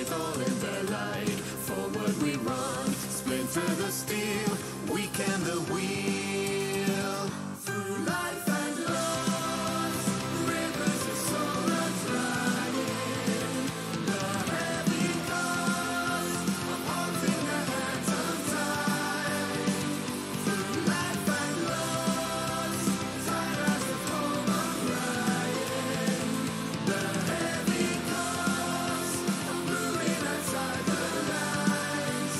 all in their light. Forward we run, splinter the steel, weaken the wheel. Through life and loss, rivers of soul untried. The heavy cost of holding the hands of time. Through life and loss, tired as the home of Ryan. The heavy cost of moving outside the lines.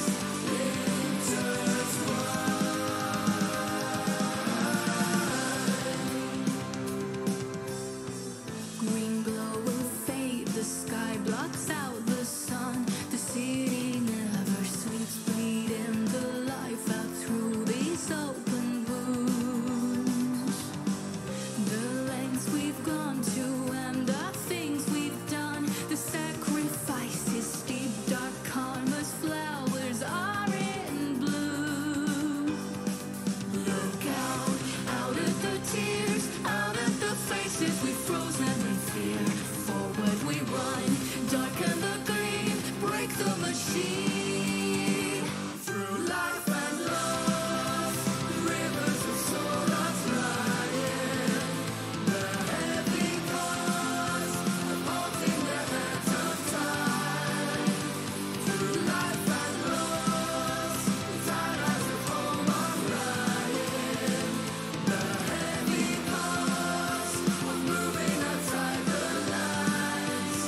Green glow will fade, the sky blocks out the sun. The city never sleeps, bleeding the life out through these open wounds. The lengths we've gone to and the things we've done, the sacrifices steep, dark karma's flowers are in bloom. Look out at the tears, out at the faces we've frozen in fear. Forward we run, darken the gleam, break the machine. Through life and loss, rivers of soul untried. The heavy cost of holding the hands of time. Through life and loss, tired as a home of Ryan. The heavy cost of moving outside the lines.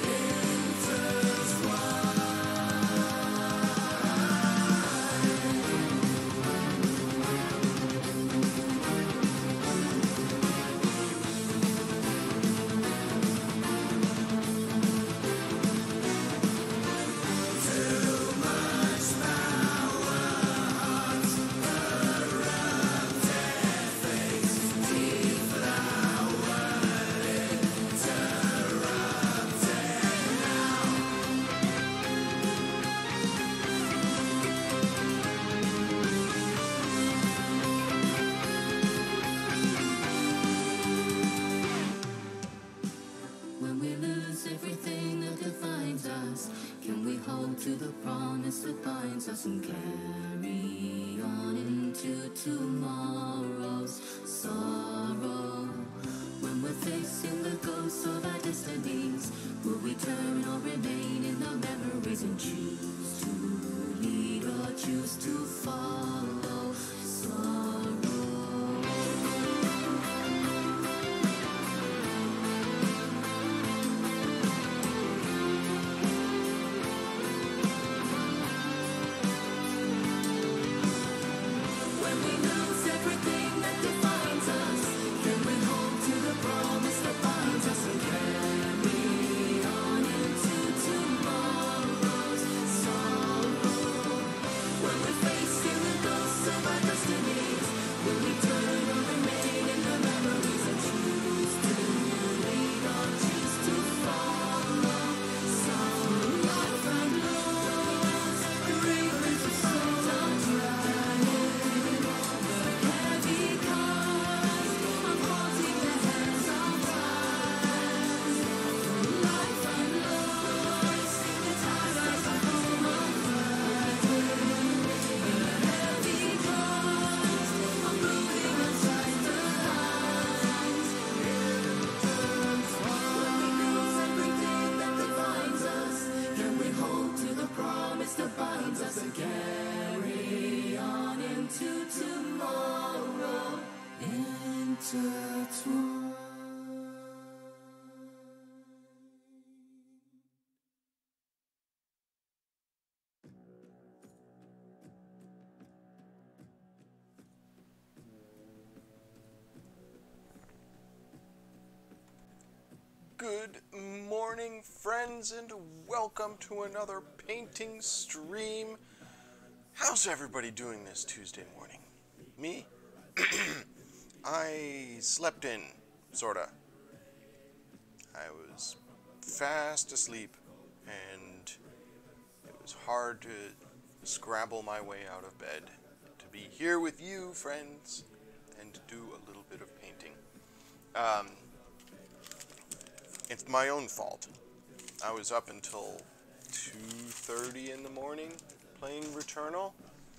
When we lose everything that defines us, can we hold to the promise that binds us and carry on into tomorrow's sorrow? When we're facing the ghosts of our destinies, will we turn or remain in the memories and choose to lead or choose to follow sorrow? When we lose everything that defines us, can we hold to the promise that binds us and carry on into tomorrow's sorrow? When we're facing the ghosts of our destinies, will we turn or remain in the memories and choose to lead or choose to follow sorrow? Life and loss, rivers of soul untried. Heavy cost of holding the hands of time. Life and loss, tired as a home of Ryan. Heavy cost of moving outside the lines. When we lose everything that defines us, can we hold to the promise that binds us and carry on into tomorrow? Intertwined. Good morning, friends, and welcome to another painting stream. How's everybody doing this Tuesday morning? Me? I slept in, sorta. I was fast asleep, and it was hard to scrabble my way out of bed to be here with you, friends, and to do a little bit of painting. It's my own fault. I was up until 2:30 in the morning playing Returnal.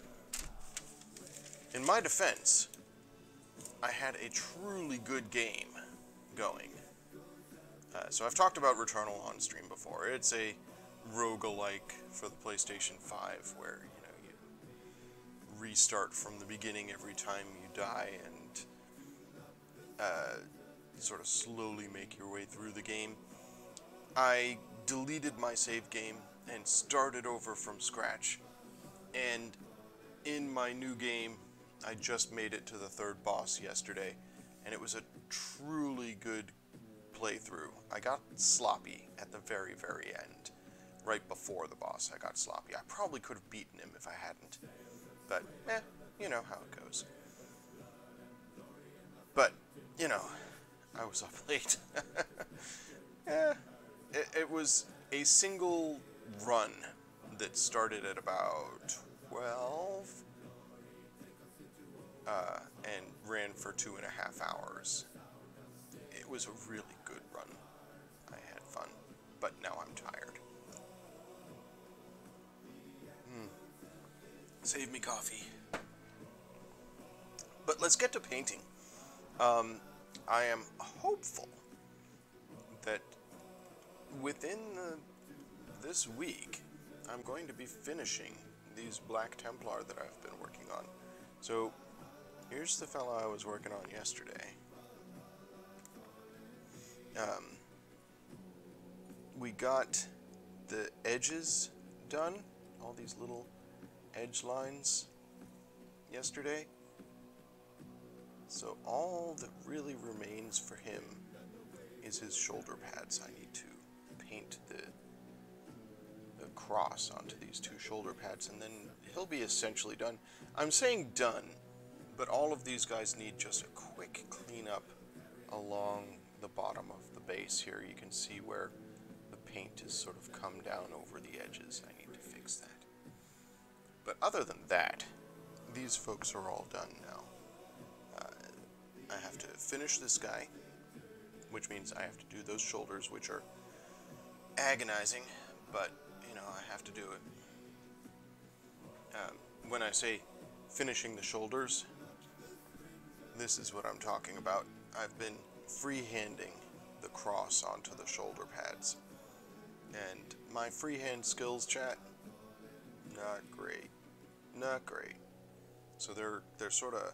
In my defense, I had a truly good game going. So I've talked about Returnal on stream before. It's a roguelike for the PlayStation 5 where, you restart from the beginning every time you die and sort of slowly make your way through the game. I deleted my save game and started over from scratch. And in my new game, I just made it to the third boss yesterday, and it was a truly good playthrough. I got sloppy at the very, very end. Right before the boss, I got sloppy. I probably could have beaten him if I hadn't. But, you know how it goes. But, I was up late. It was a single run that started at about 12 and ran for 2.5 hours. It was a really good run. I had fun, but now I'm tired. Save me coffee. But let's get to painting. I am hopeful that within this week, I'm going to be finishing these Black Templar that I've been working on. So, here's the fella I was working on yesterday. We got the edges done, all these little edge lines yesterday. So all that really remains for him is his shoulder pads. I need to paint the cross onto these two shoulder pads, and then he'll be essentially done. I'm saying done, but all of these guys need just a quick cleanup along the bottom of the base here. You can see where the paint has sort of come down over the edges. I need to fix that. But other than that, these folks are all done now. I have to finish this guy, which means I have to do those shoulders, which are agonizing, but, I have to do it. When I say finishing the shoulders, this is what I'm talking about. I've been freehanding the cross onto the shoulder pads. And my freehand skills, chat, not great. Not great. So they're sort of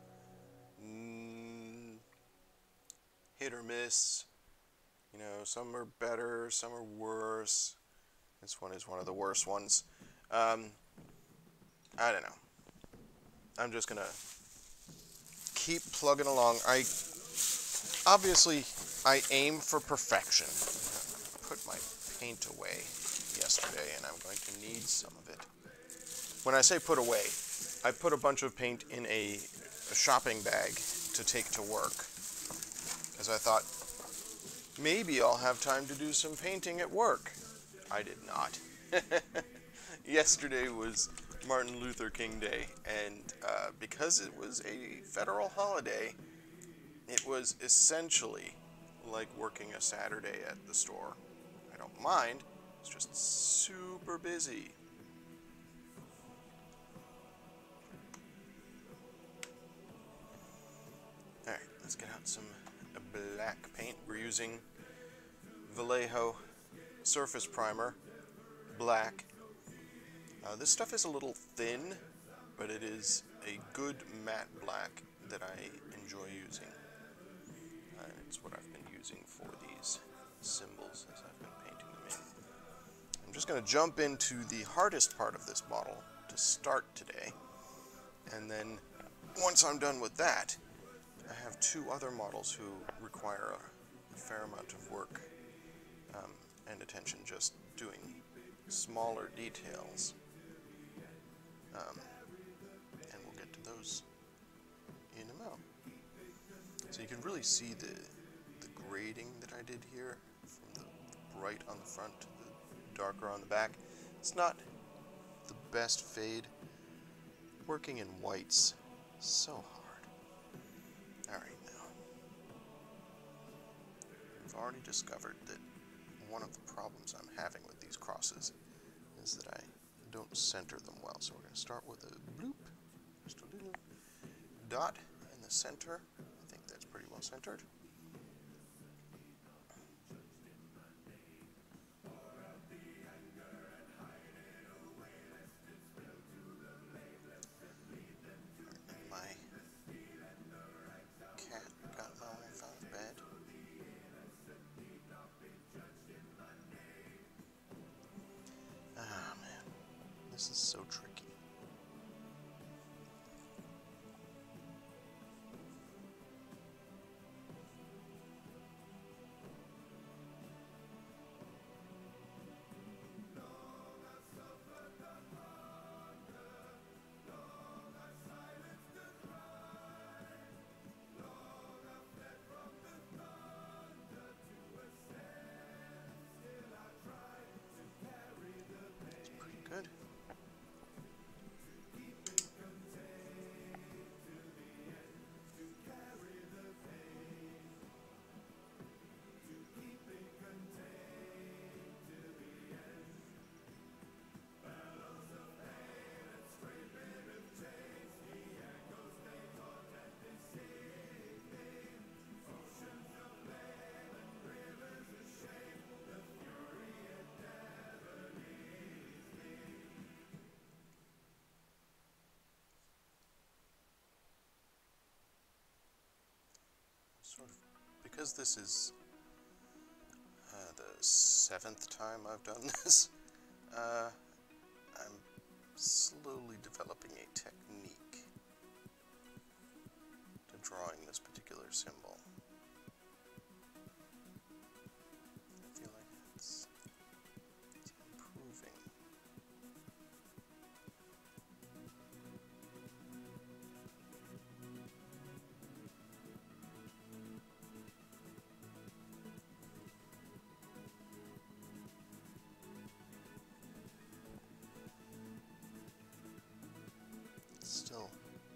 hit or miss. Some are better, some are worse. This one is one of the worst ones. I don't know. I'm just gonna keep plugging along. Obviously I aim for perfection. I put my paint away yesterday, and I'm going to need some of it. When I say put away, I put a bunch of paint in a shopping bag to take to work, because I thought maybe I'll have time to do some painting at work. I did not. Yesterday was Martin Luther King Day, and because it was a federal holiday, it was essentially like working a Saturday at the store. I don't mind, it's just super busy. Alright, let's get out some black paint. We're using Vallejo Surface Primer, black. This stuff is a little thin, but it is a good matte black that I enjoy using. It's what I've been using for these symbols as I've been painting them in. I'm just going to jump into the hardest part of this model to start today, and then once I'm done with that, I have two other models who require a fair amount of work and attention, just doing smaller details. And we'll get to those in a moment. So you can really see the grading that I did here, from the bright on the front to the darker on the back. It's not the best fade. Working in whites, so hard. Alright, now, we've already discovered that one of the problems I'm having with these crosses is that I don't center them well. So we're going to start with a bloop, just a little dot in the center. I think that's pretty well centered. My cat got my wife out of bed. Ah, man, this is so tricky. It's pretty good. Sort of, because this is the 7th time I've done this, I'm slowly developing a technique to drawing this particular symbol. I feel like it's improving. Still,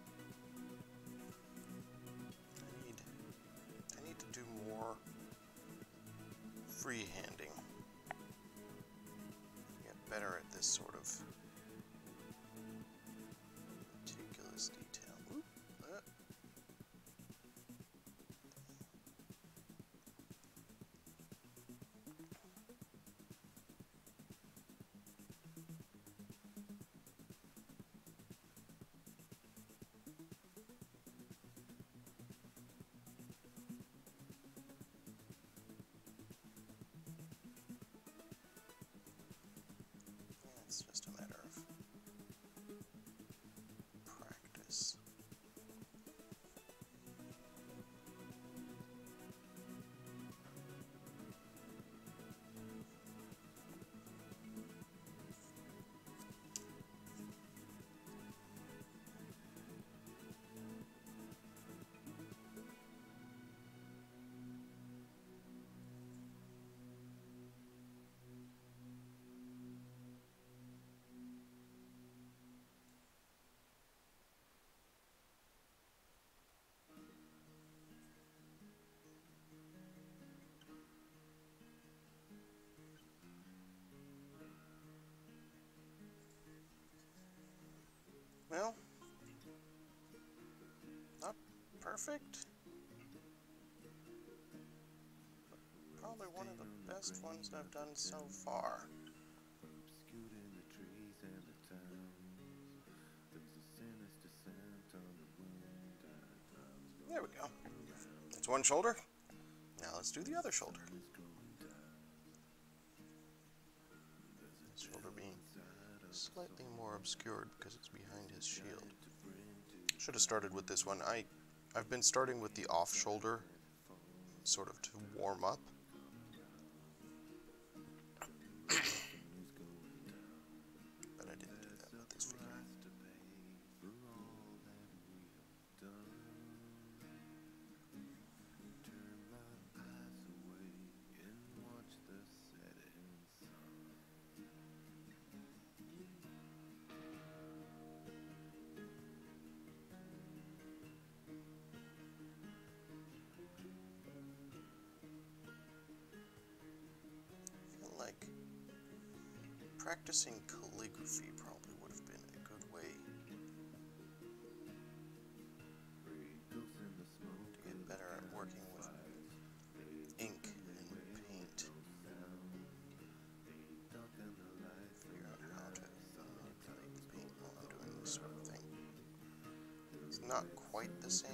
I need to do more freehanding. Get better at this sort of meticulous detail. Oop, It's just a matter of practice. Well, not perfect. Probably one of the best ones I've done so far. There we go. That's one shoulder. Now let's do the other shoulder. Shoulder being slightly more obscured because it's behind his shield. Should have started with this one. I've been starting with the off shoulder, sort of to warm up. But I didn't do that with this figure. Practicing calligraphy probably would have been a good way to get better at working with ink and paint. Figure out how to manipulate the paint while I'm doing this sort of thing. It's not quite the same.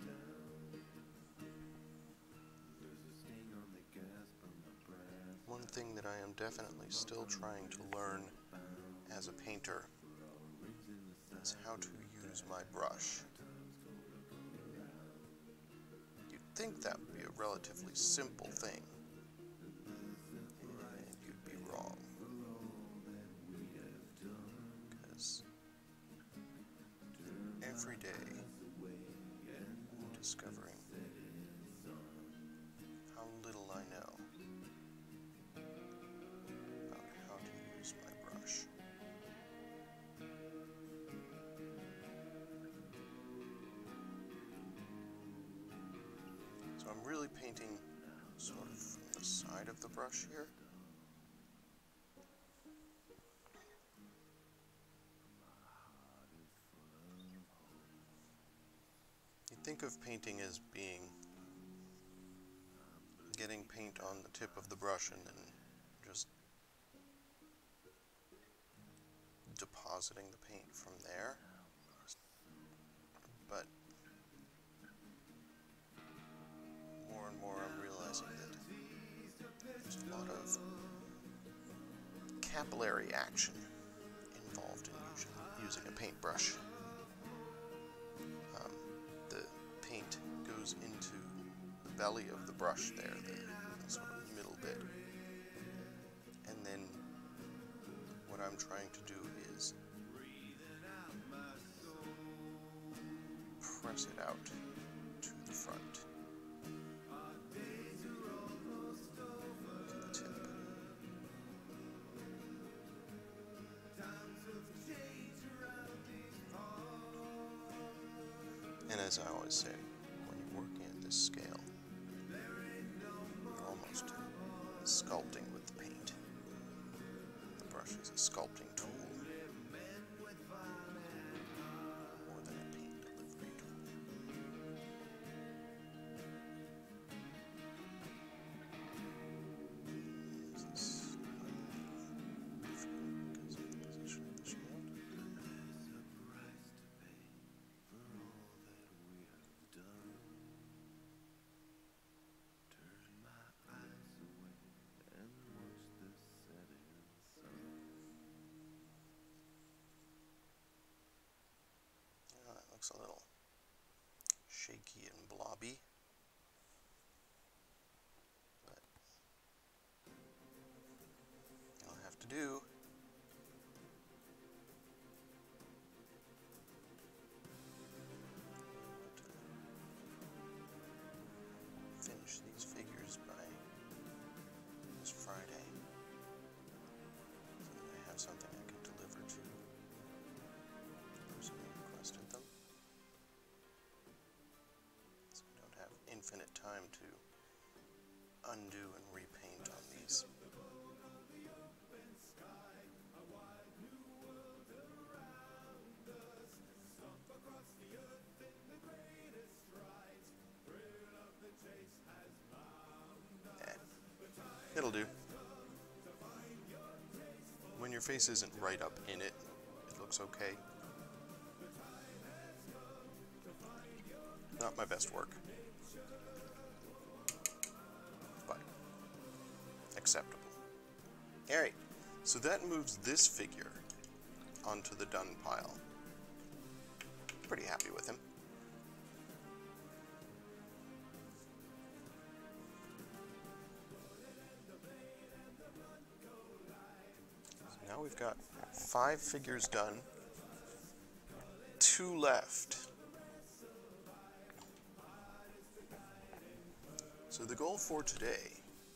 One thing that I am definitely still trying to learn as a painter is how to use my brush. You'd think that would be a relatively simple thing, and you'd be wrong. Because every day I'm discovering how little I know about how to use my brush. So I'm really painting sort of from the side of the brush here. You think of painting as being getting paint on the tip of the brush and then just depositing the paint from there. But more and more I'm realizing that there's a lot of capillary action involved in using a paintbrush. The paint goes into the belly of the brush there, the sort of middle bit. And then what I'm trying to do is press it out to the front, to the tip. And as I always say, when you're working at this scale, you're almost sculpting with the paint. The brush is a sculpting tool more than a paint delivery tool. Is this difficult because of the position of the shield? That looks a little shaky and blobby, but it'll have to do. Finish these figures by this Friday, so that I have something I can deliver to the person who requested them. So I don't have infinite time to undo and repaint on these. It'll do. When your face isn't right up in it, it looks okay. Not my best work, but acceptable. Alright, so that moves this figure onto the done pile. Pretty happy with him. Now we've got 5 figures done, 2 left. So the goal for today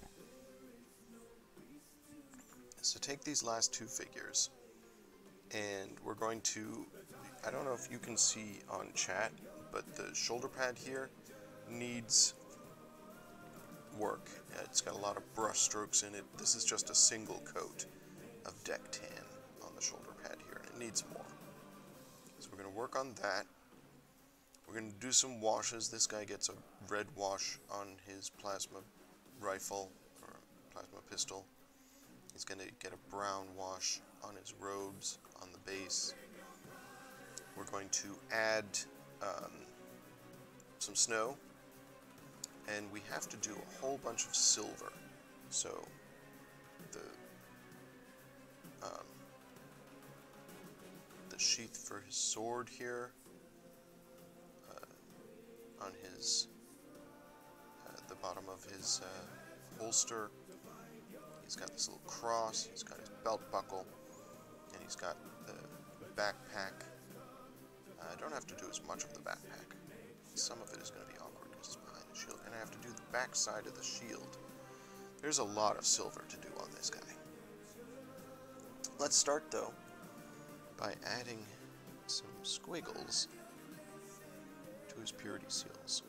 is to take these last 2 figures, and we're going to, I don't know if you can see on chat, but the shoulder pad here needs work. It's got a lot of brush strokes in it. This is just a single coat. of deck tan on the shoulder pad here, and it needs more. So we're going to work on that. We're going to do some washes. This guy gets a red wash on his plasma rifle, or plasma pistol. He's going to get a brown wash on his robes, on the base. We're going to add some snow, and we have to do a whole bunch of silver. So the sheath for his sword here, on his the bottom of his holster, he's got this little cross, he's got his belt buckle, and he's got the backpack. I don't have to do as much of the backpack. Some of it is going to be awkward because it's behind the shield, and I have to do the back side of the shield. There's a lot of silver to do on this guy. Let's start, though, by adding some squiggles to his purity seals.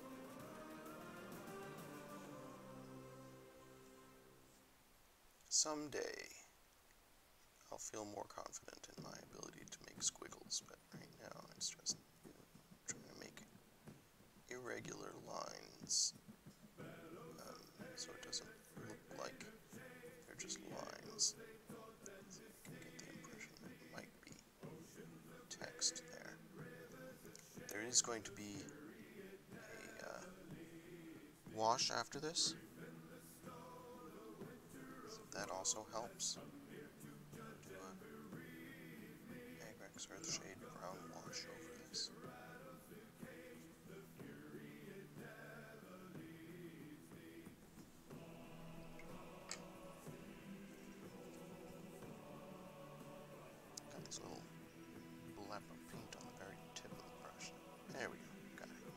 Someday, I'll feel more confident in my ability to make squiggles, but right now it's just trying to make irregular lines, so it doesn't look like they're just lines. So you can get the impression that it might be text there. There is going to be a wash after this, so that also helps. Do a Agrex Earthshade brown wash over this. Got this little blab of paint on the very tip of the brush. There we go. Got it.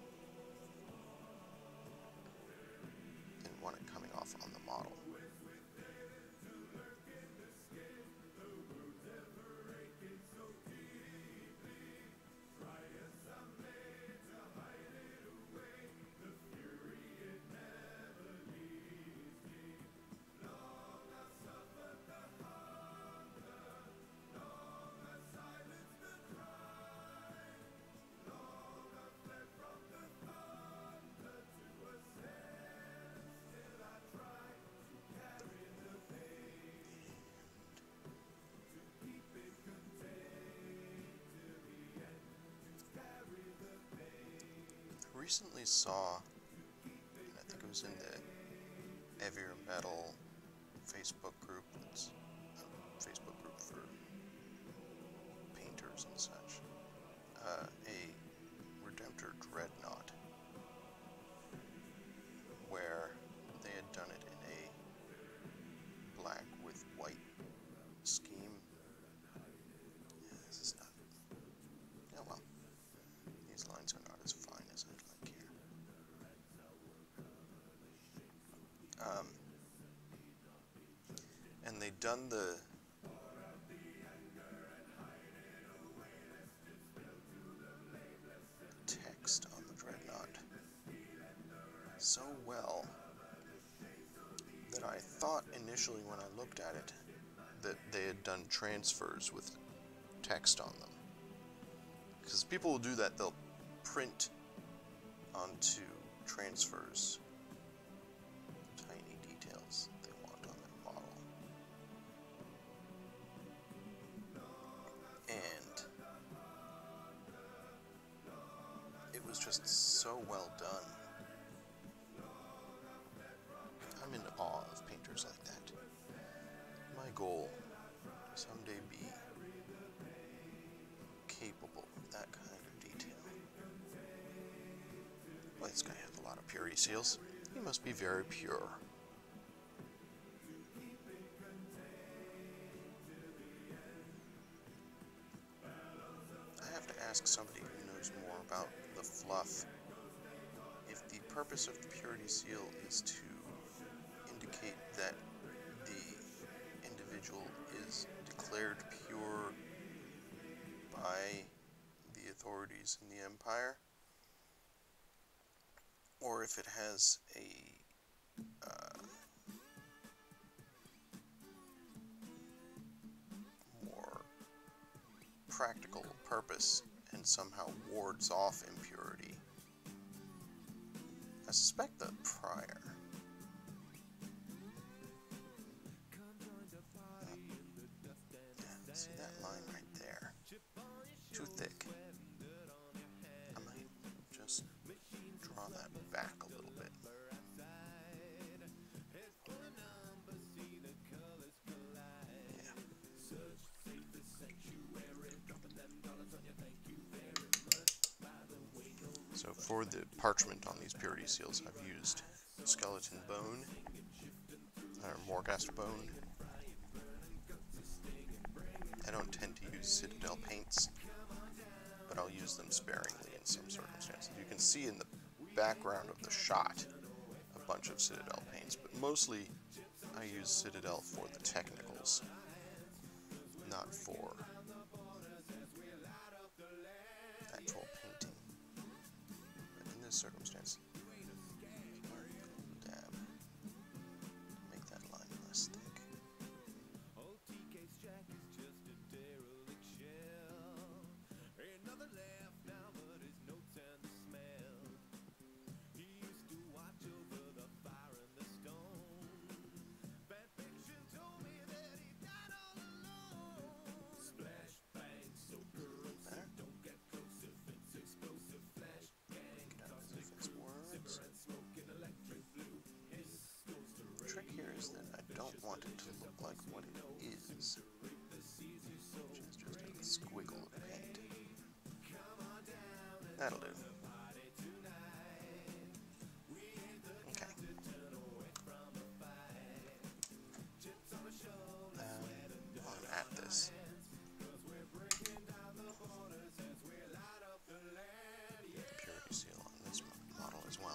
Didn't want it coming off on the model. Recently saw, and I think it was in the Heavier Metal Facebook group, that's a Facebook group for painters and such, a Redemptor Dreadnought, where they had done it in a black with white scheme. Yeah, this is not, yeah, well, these lines are not as fine as I'd like here. And they'd done the text on the Dreadnought so well that I thought initially when I looked at it that they had done transfers with text on them. Because people will do that, they'll print onto transfers tiny details that they want on their model. And it was just so well done. I'm in awe of painters like that. My goal to someday be capable of that kind of detail. Well, this guy has a lot of purity seals. He must be very pure. I have to ask somebody who knows more about the fluff if the purpose of the purity seal is to indicate that the individual is declared pure by the authorities in the Empire, or if it has a practical purpose and somehow wards off impurity. I suspect the prior. Yeah, see that line right there? Too thick. I might just draw that back a little bit. Yeah. So for the parchment on these purity seals, I've used skeleton bone, or Morghast bone. I don't tend to use Citadel paints, but I'll use them sparingly in some circumstances. You can see in the background of the shot a bunch of Citadel paints, but mostly I use Citadel for the technicals, not for actual painting. But in this circumstance, dab, make that line less thick. The trick here is that I don't want it to look like what it is, which is just a squiggle of paint. That'll do. Okay. While I'm at this, purity seal on this model as well.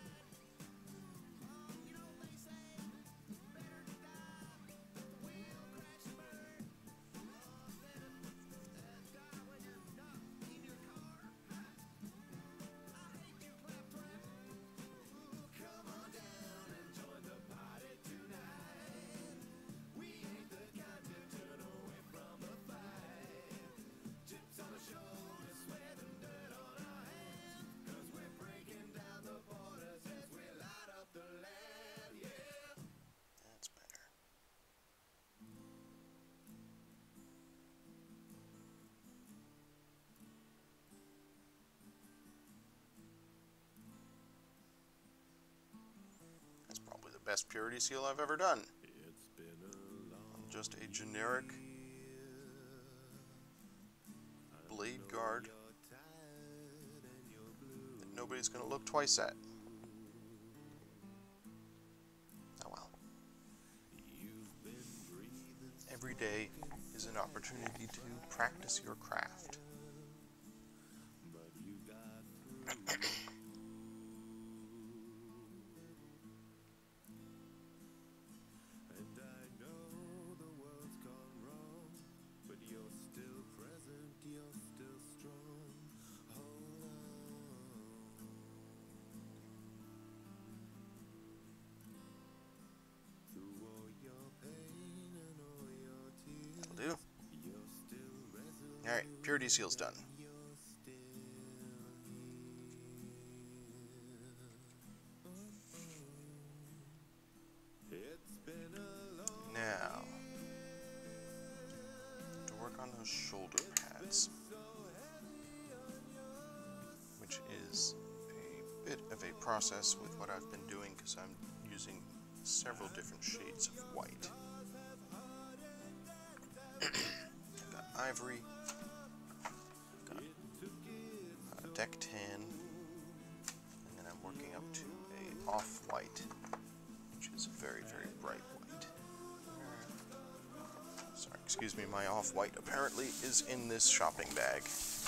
That's better. That's probably the best purity seal I've ever done. Just a generic blade guard that nobody's going to look twice at. Oh well. Every day is an opportunity to practice your craft. That'll do. Alright, purity seal's done. Now, to work on those shoulder pads, which is a bit of a process with what I've been doing because I'm using several different shades of white. I've got ivory, I've got deck tan, and then I'm working up to a off-white, which is a very, very bright white. Sorry, excuse me, my off-white apparently is in this shopping bag.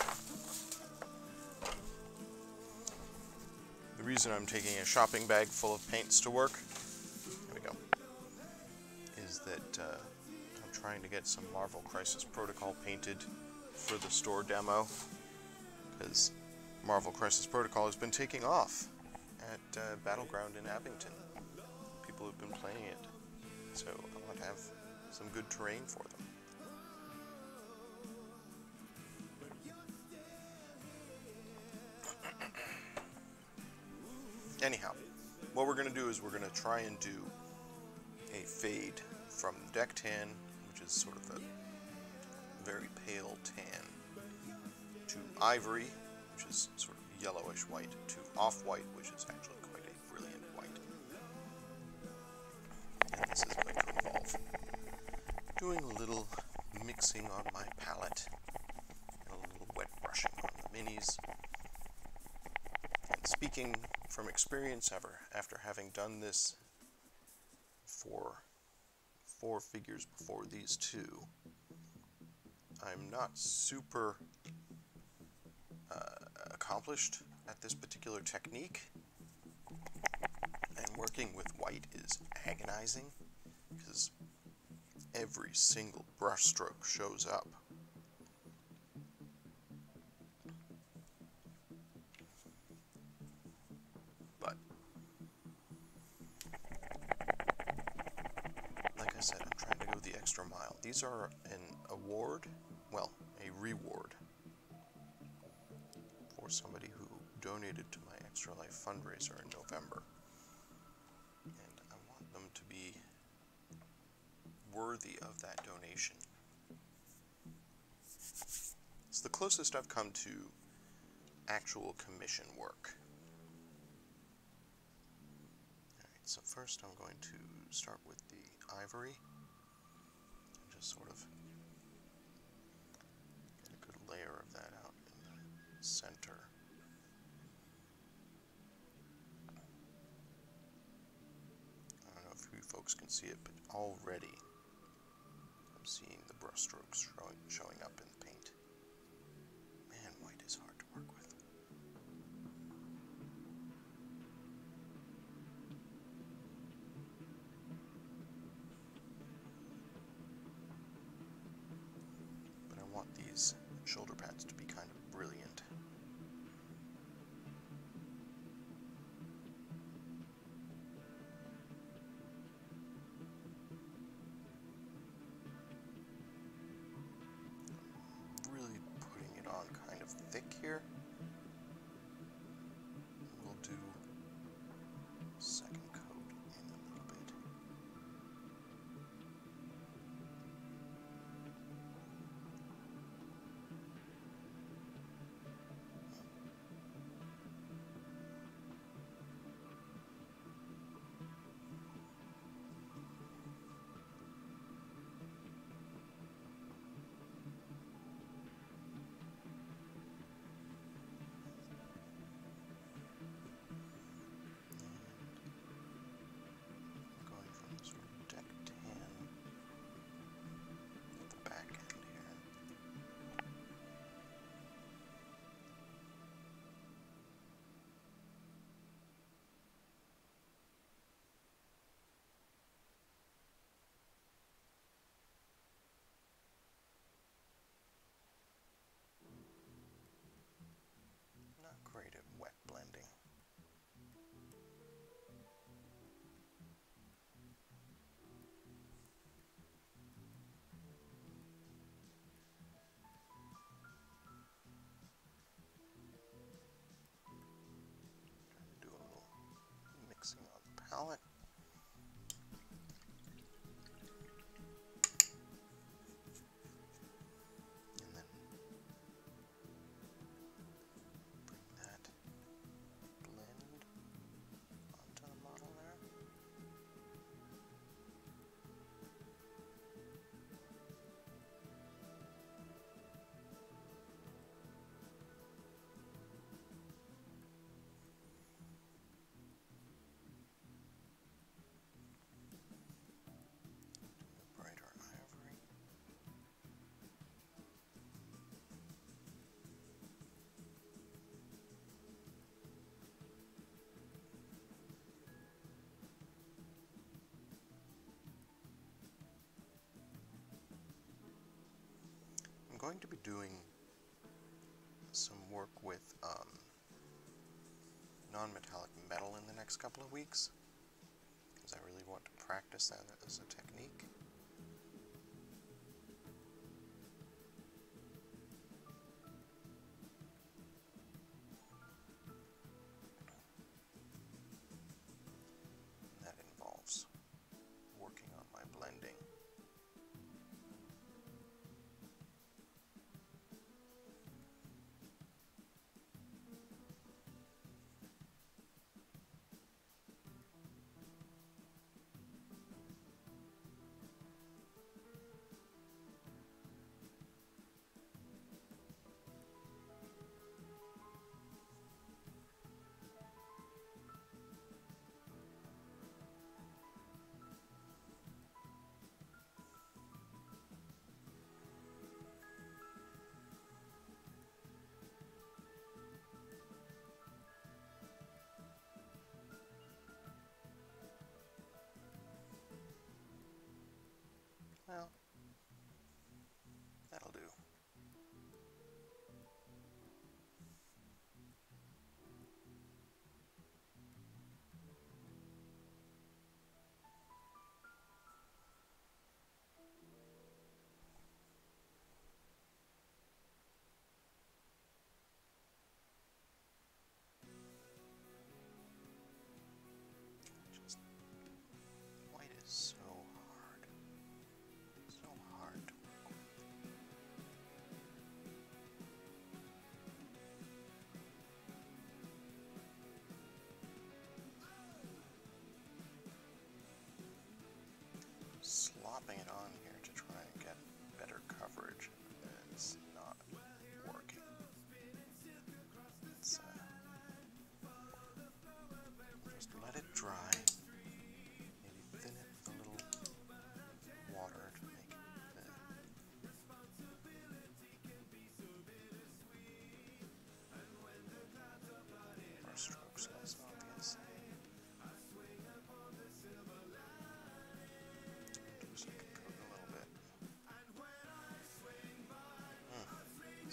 The reason I'm taking a shopping bag full of paints to work, here we go, is that I'm trying to get some Marvel Crisis Protocol painted for the store demo, because Marvel Crisis Protocol has been taking off at Battleground in Abington. People have been playing it, so I want to have some good terrain for them. Anyhow, what we're going to do is we're going to try and do a fade from deck tan, which is sort of a very pale tan, to ivory, which is sort of yellowish white, to off-white, which is actually quite a brilliant white. And this is going to involve doing a little mixing on my palette, and a little wet brushing on the minis. And speaking from experience, after having done this for 4 figures before these two, I'm not super accomplished at this particular technique, and working with white is agonizing because every single brush stroke shows up. But like I said, I'm trying to go the extra mile. These are an award, well, a reward for somebody who donated to my Extra Life fundraiser in November. And I want them to be worthy of that donation. It's the closest I've come to actual commission work. Alright, so first I'm going to start with the ivory and just sort of get a good layer of that out in the center. I don't know if you folks can see it, but already I'm seeing the brush strokes showing up in the paint. Man, white is hard to work with. But I want these shoulder pads to be kind of brilliant. Really putting it on kind of thick here. We'll do second coat in a little bit. Going from sort of deck tan at the back end here. Not great at wet blending. Trying to do a little mixing on the palette. And then bring that blend onto the model there. Do a brighter ivory. I'm going to be doing some work with non-metallic metal in the next couple of weeks, because I really want to practice that as a technique.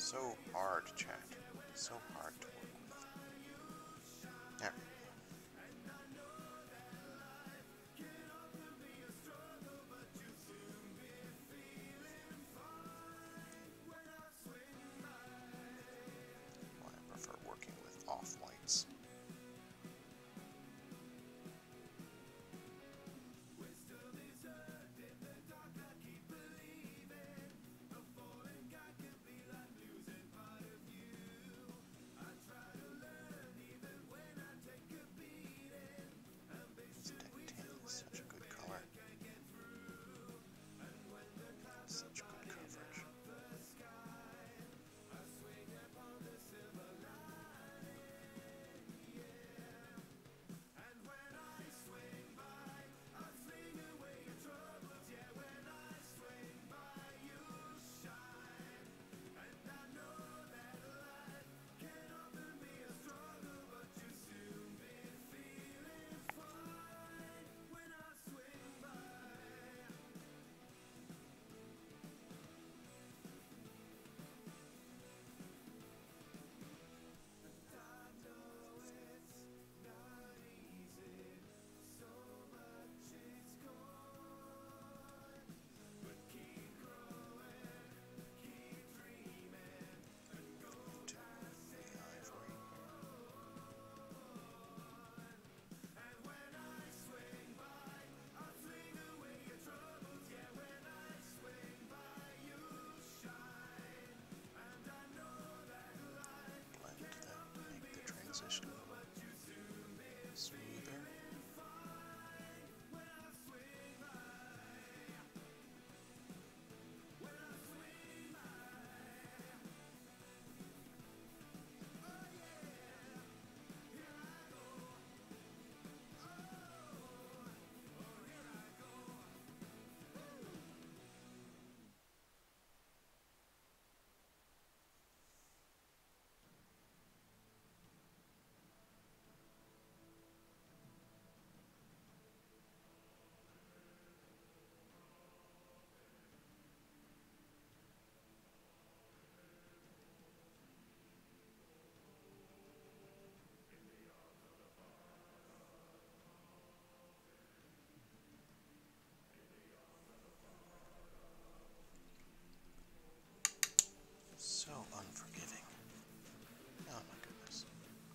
So hard, chat. So hard to work with. Yeah. Well, I prefer working with off-whites. This deck 10 is such a good color. Such good coverage. Transition smoother. So unforgiving. Oh my goodness.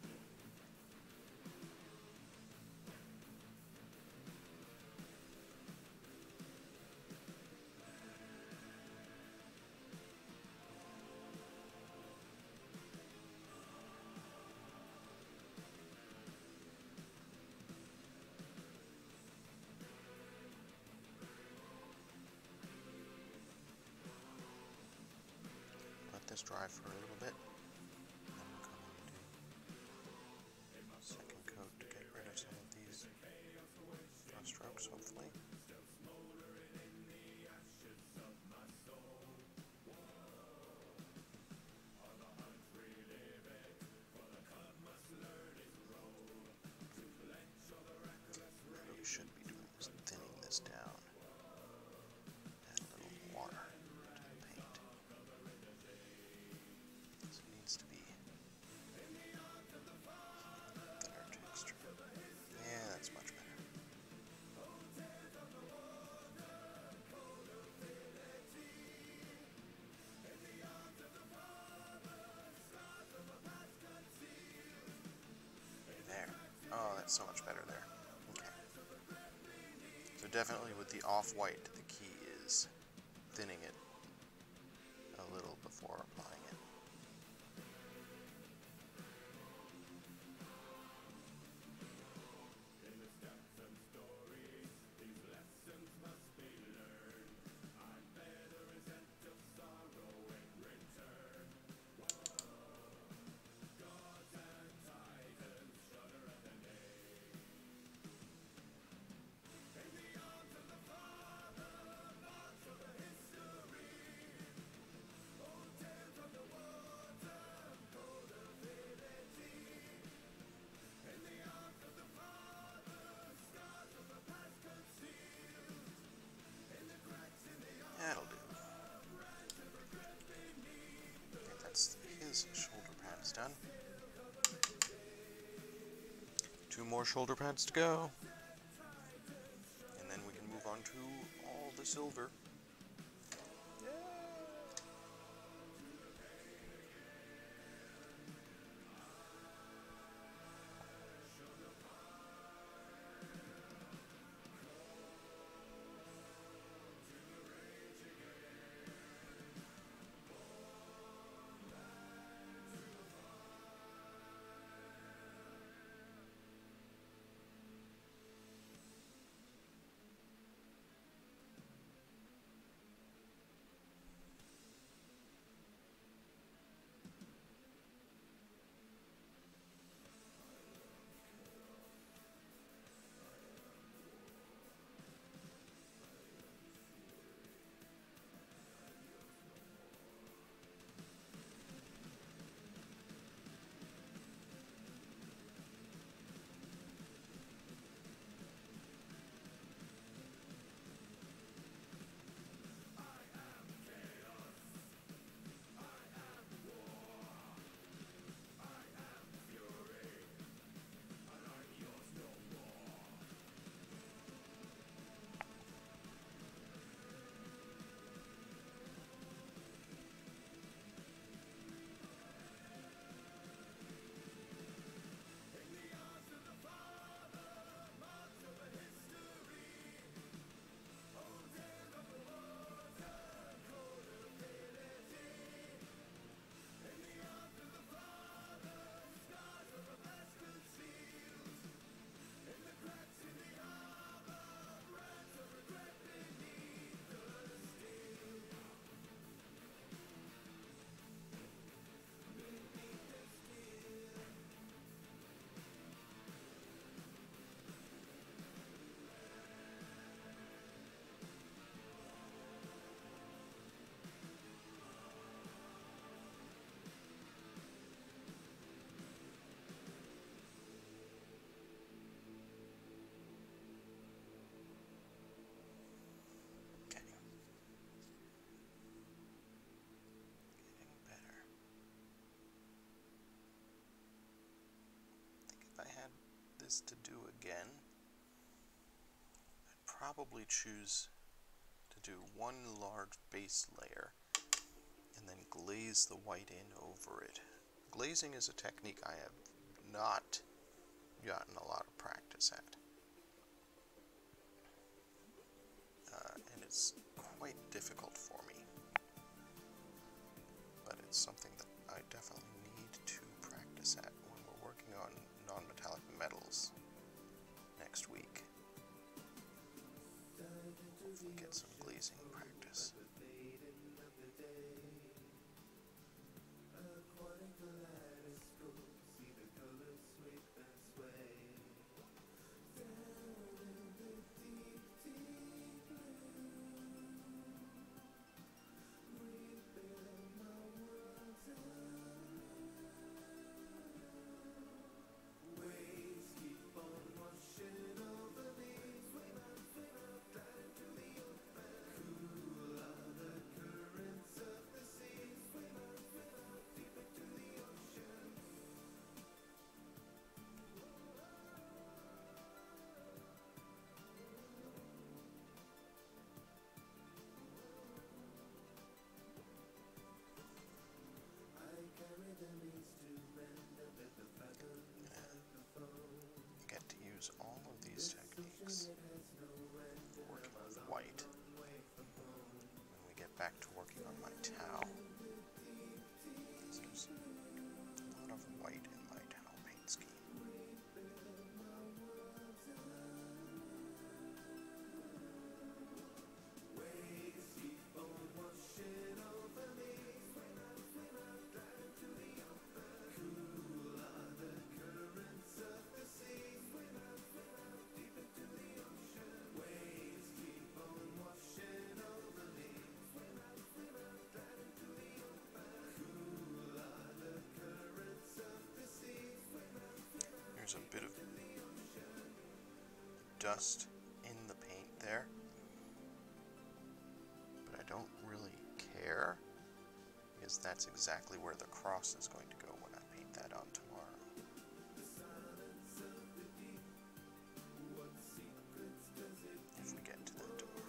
Let this dry for a little bit. Then we'll come in and do second coat to get rid of some of these brush strokes, hopefully. What we should be doing is thinning this down. Add a little water to the paint. So it needs to be thinner texture. Yeah, that's much better. There. Oh, that's so much better there. Okay. So definitely with the off-white, the key is thinning it a little before applying it. that's his shoulder pads done. 2 more shoulder pads to go. And then we can move on to all the silver. To do again, I'd probably choose to do one large base layer and then glaze the white in over it. Glazing is a technique I have not gotten a lot of practice at, and it's quite difficult for me, but it's something that I definitely need to practice at when we're working on non-metallic metals next week. Hopefully get some glazing practice. Get to use all of these techniques working with white when we get back to working on my towel. There's a lot of white in my towel paint scheme. There's a bit of dust in the paint there, but I don't really care because that's exactly where the cross is going to go when I paint that on tomorrow. If we get to that tomorrow.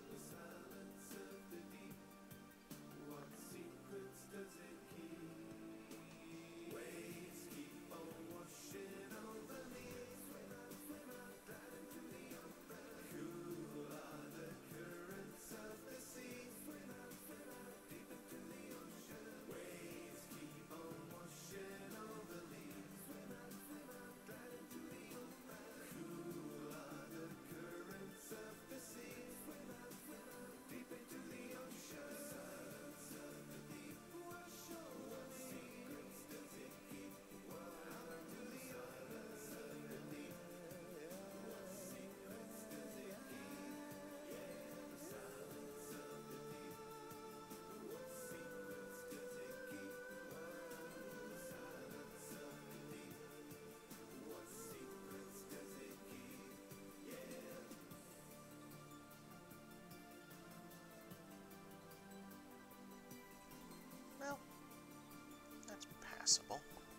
Well, that's passable.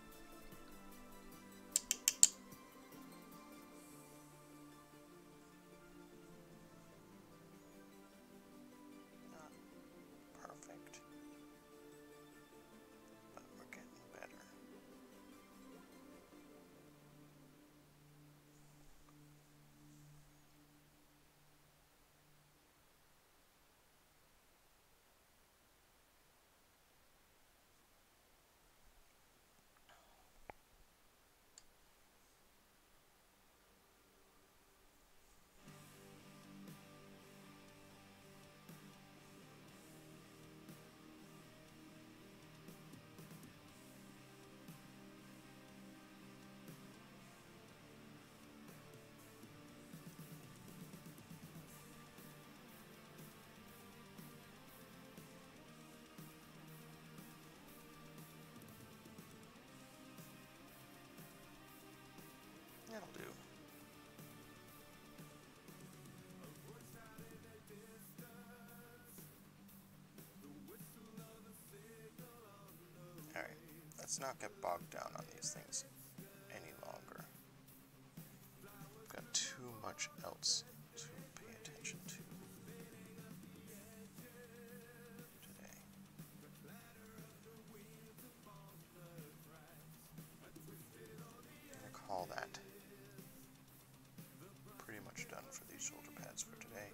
Not perfect, but we're getting better. That'll do. Alright, let's not get bogged down on these things any longer. We've got too much else to pay attention to today. I'm going to call that pretty much done for these shoulder pads for today.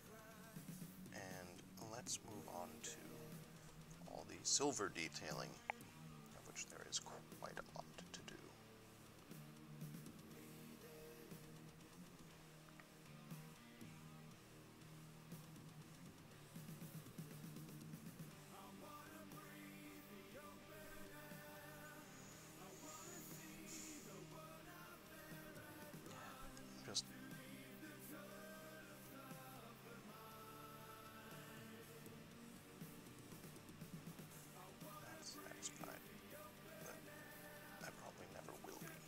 And let's move on to all the silver detailing, of which there is quite a lot to do. Just that's satisfied, but I probably never will be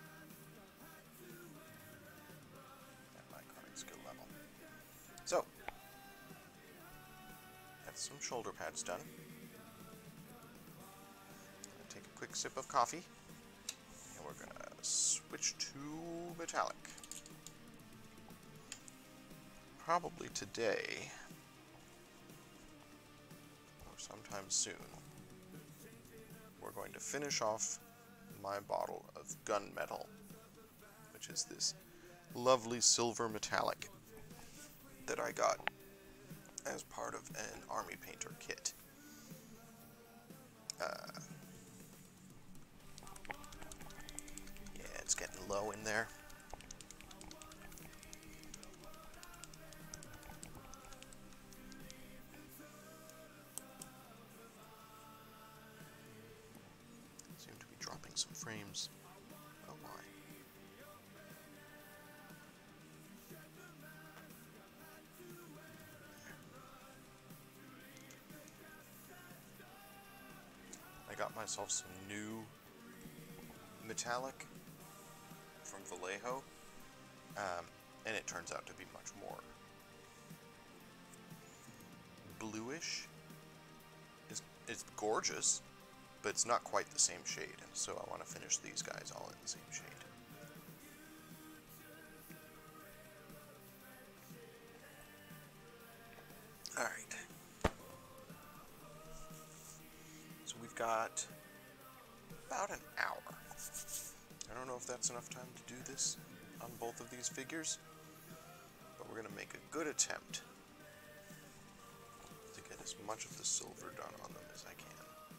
at my current skill level. So, that's some shoulder pads done. Gonna take a quick sip of coffee, and we're gonna switch to metallic. Probably today, or sometime soon, we're going to finish off my bottle of gunmetal, which is this lovely silver metallic that I got as part of an army painter kit. Yeah, it's getting low in there. Seem to be dropping some frames. Oh my. I got myself some new metallic from Vallejo, and it turns out to be much more bluish. Is It's gorgeous, but it's not quite the same shade, and so I want to finish these guys all in the same shade. Alright. So we've got about an hour. I don't know if that's enough time to do this on both of these figures, but we're going to make a good attempt to get as much of the silver done on them as I can.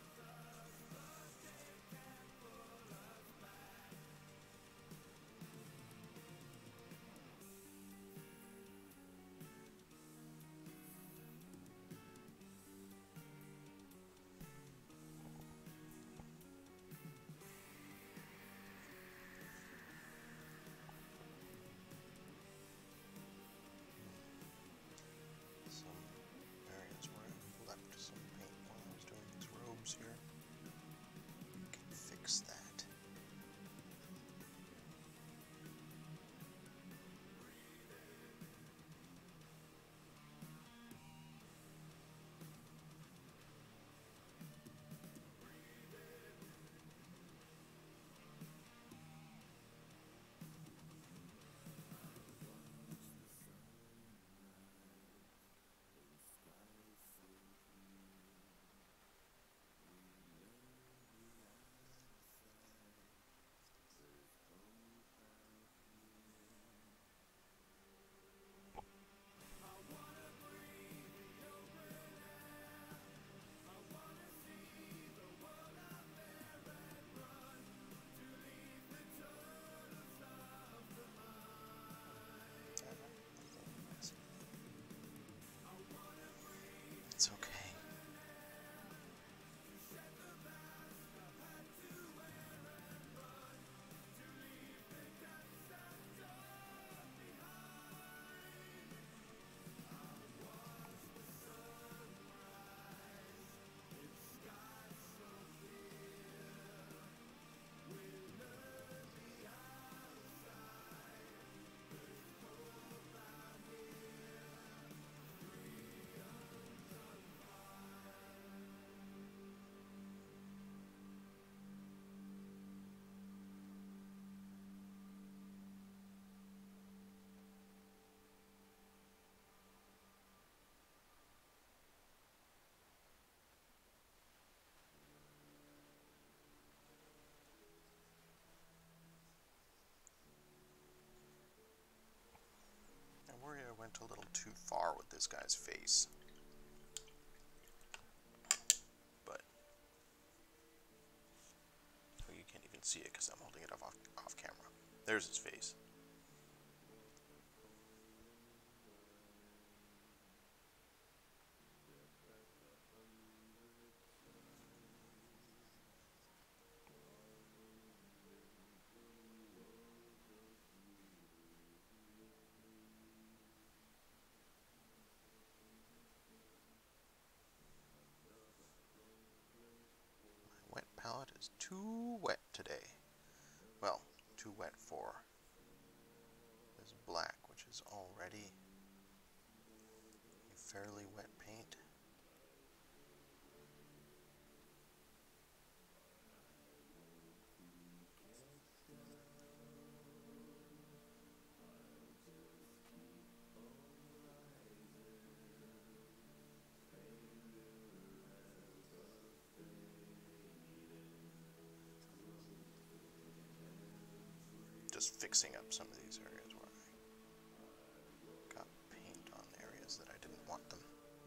Here. We can fix that. It's okay. I worry I went a little too far with this guy's face. But oh, you can't even see it because I'm holding it off camera. There's his face. Wet palette is too wet today. Well, too wet for this black, which is already a fairly wet paint. Just fixing up some of these areas where I got paint on areas that I didn't want them.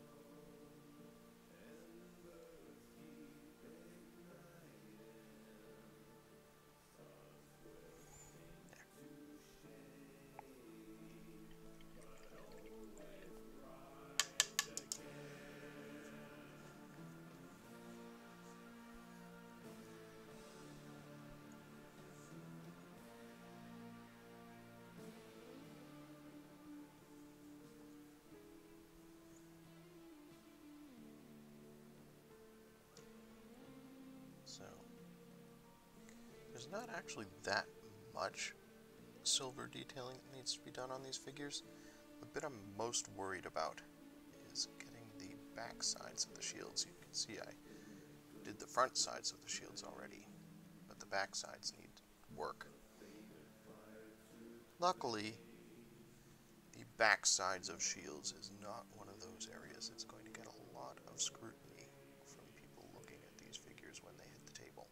So, there's not actually that much silver detailing that needs to be done on these figures. The bit I'm most worried about is getting the back sides of the shields. You can see I did the front sides of the shields already, but the back sides need work. Luckily, the back sides of shields is not one of those areas that's going to get a lot of scrutiny from people looking at these figures when they hit the table.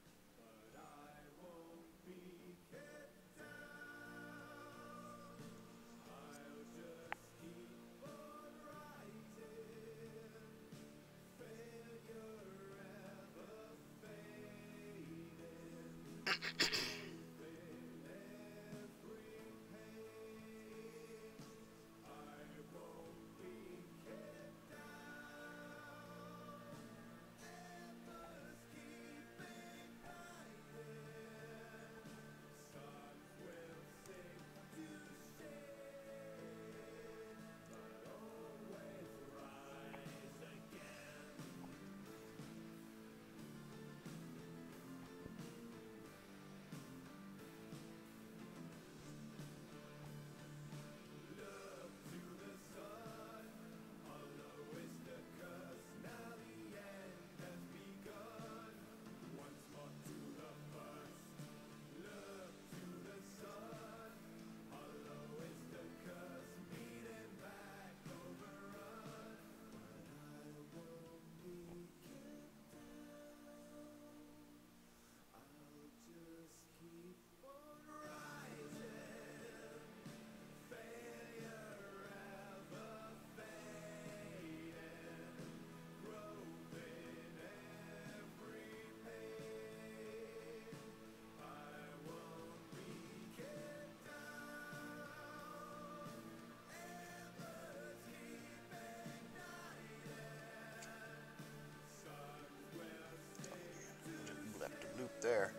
There.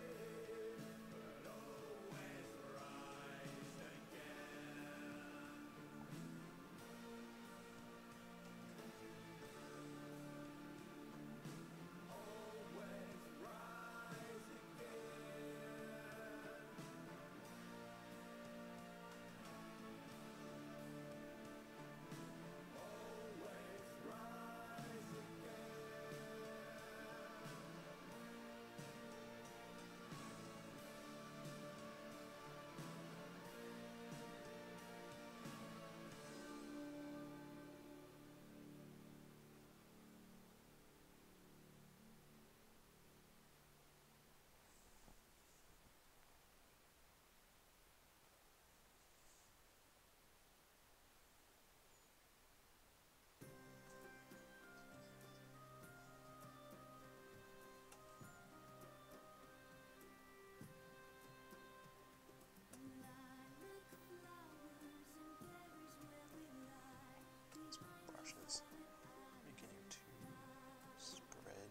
Brushes beginning to spread.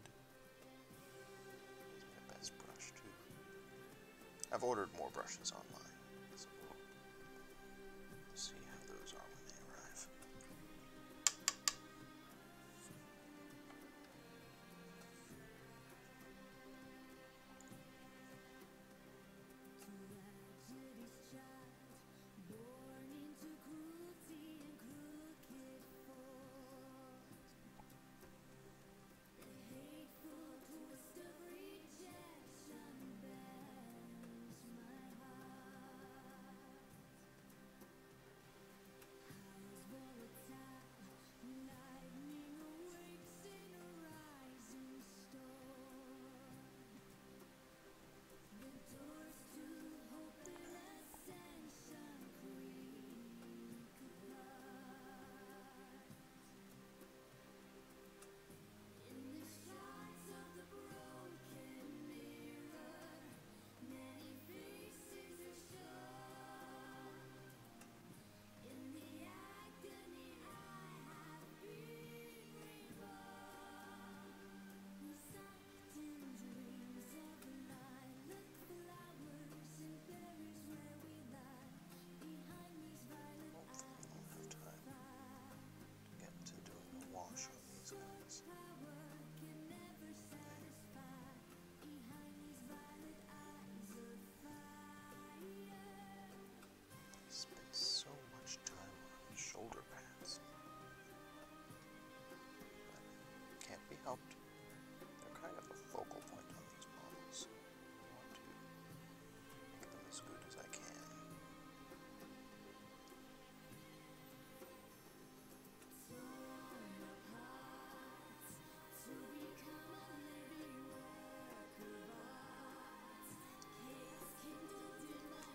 Is my best brush too. I've ordered more brushes online, so we'll see how those are when they arrive.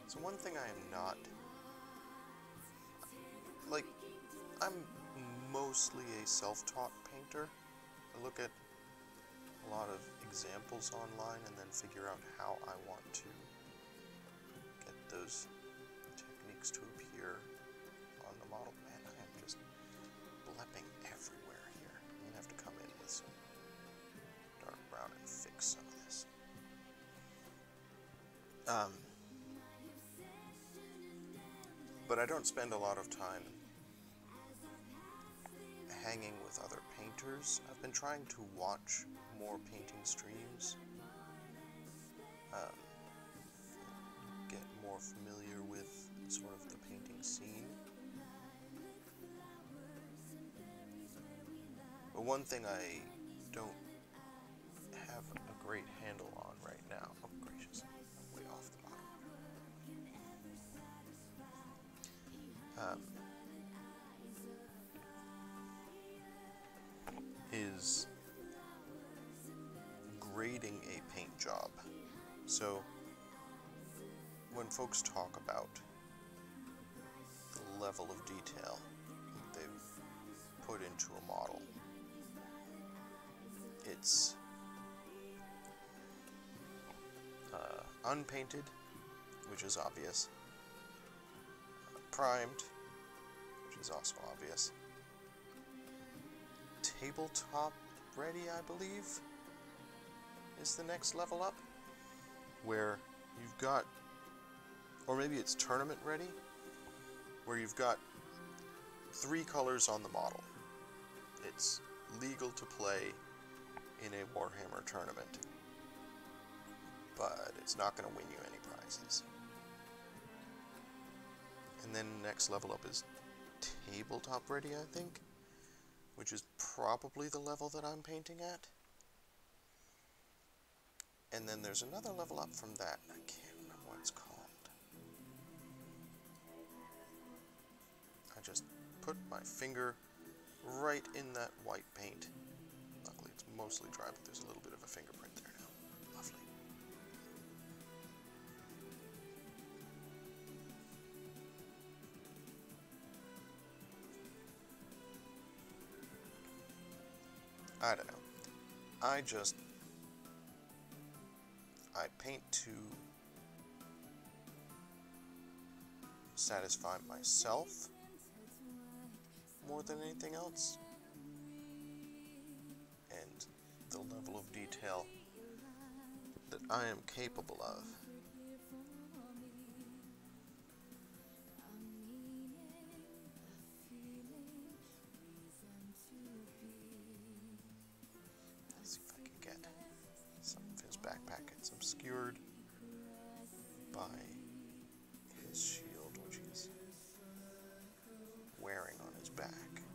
So one thing I am not, like, I'm mostly a self-taught painter. I look at a lot of examples online and then figure out how I want to get those techniques to appear on the model. Man, I am just blepping everywhere here. I'm gonna have to come in with some dark brown and fix some of this. But I don't spend a lot of time hanging with other painters. I've been trying to watch more painting streams, get more familiar with sort of the painting scene. But one thing I don't have a great handle on right now, oh gracious, I'm way off the bottom, is grading a paint job. So when folks talk about the level of detail that they've put into a model, it's unpainted, which is obvious, primed, which is also obvious, tabletop ready, I believe, is the next level up, where you've got, or maybe it's tournament ready, where you've got 3 colors on the model. It's legal to play in a Warhammer tournament, but it's not going to win you any prizes. And then next level up is tabletop ready, I think, which is probably the level that I'm painting at. And then there's another level up from that, I can't remember what it's called. I just put my finger right in that white paint. Luckily it's mostly dry, but there's a little bit of a fingerprint there now. Lovely. I don't know. I paint to satisfy myself more than anything else. And the level of detail that I am capable of backpack. It's obscured by his shield, which he's wearing on his back.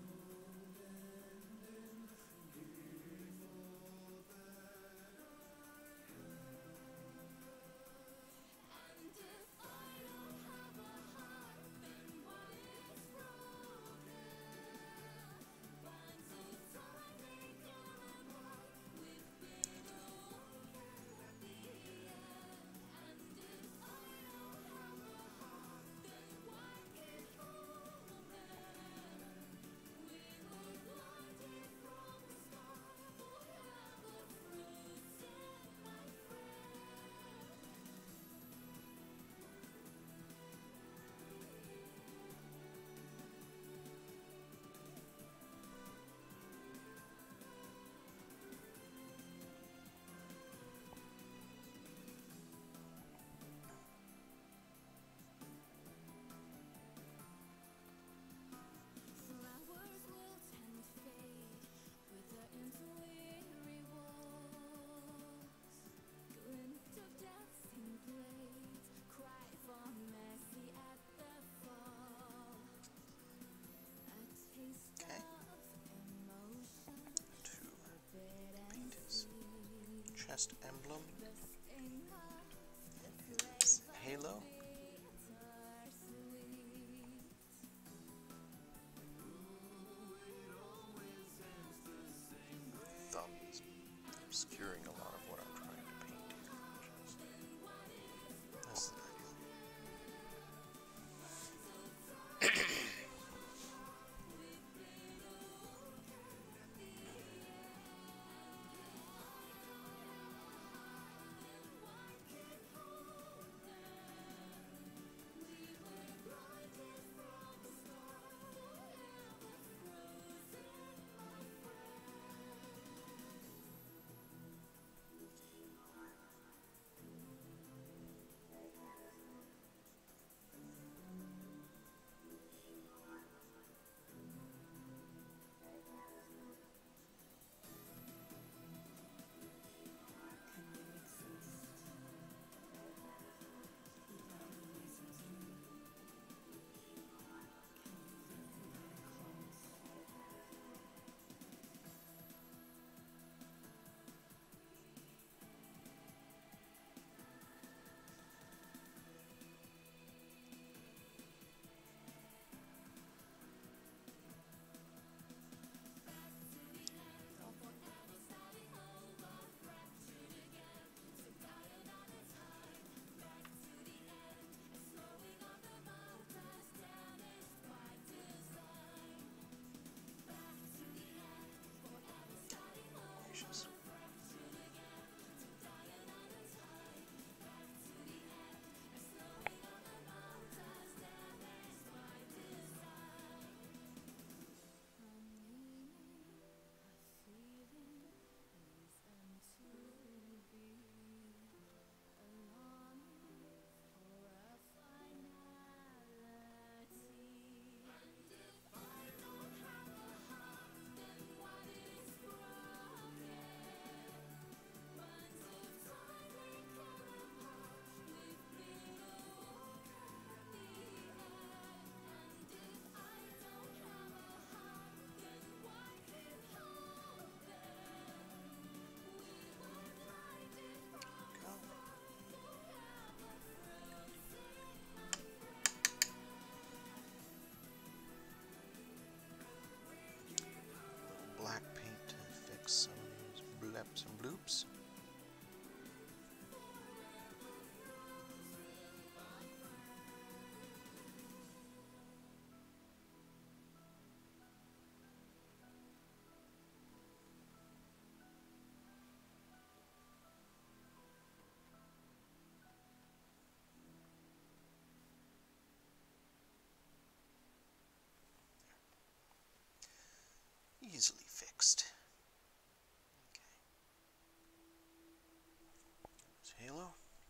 Chest emblem and his halo. Thumb is obscuring a lot of what I'm trying to paint here. This is ideal. easily fixed. Okay. There's Halo.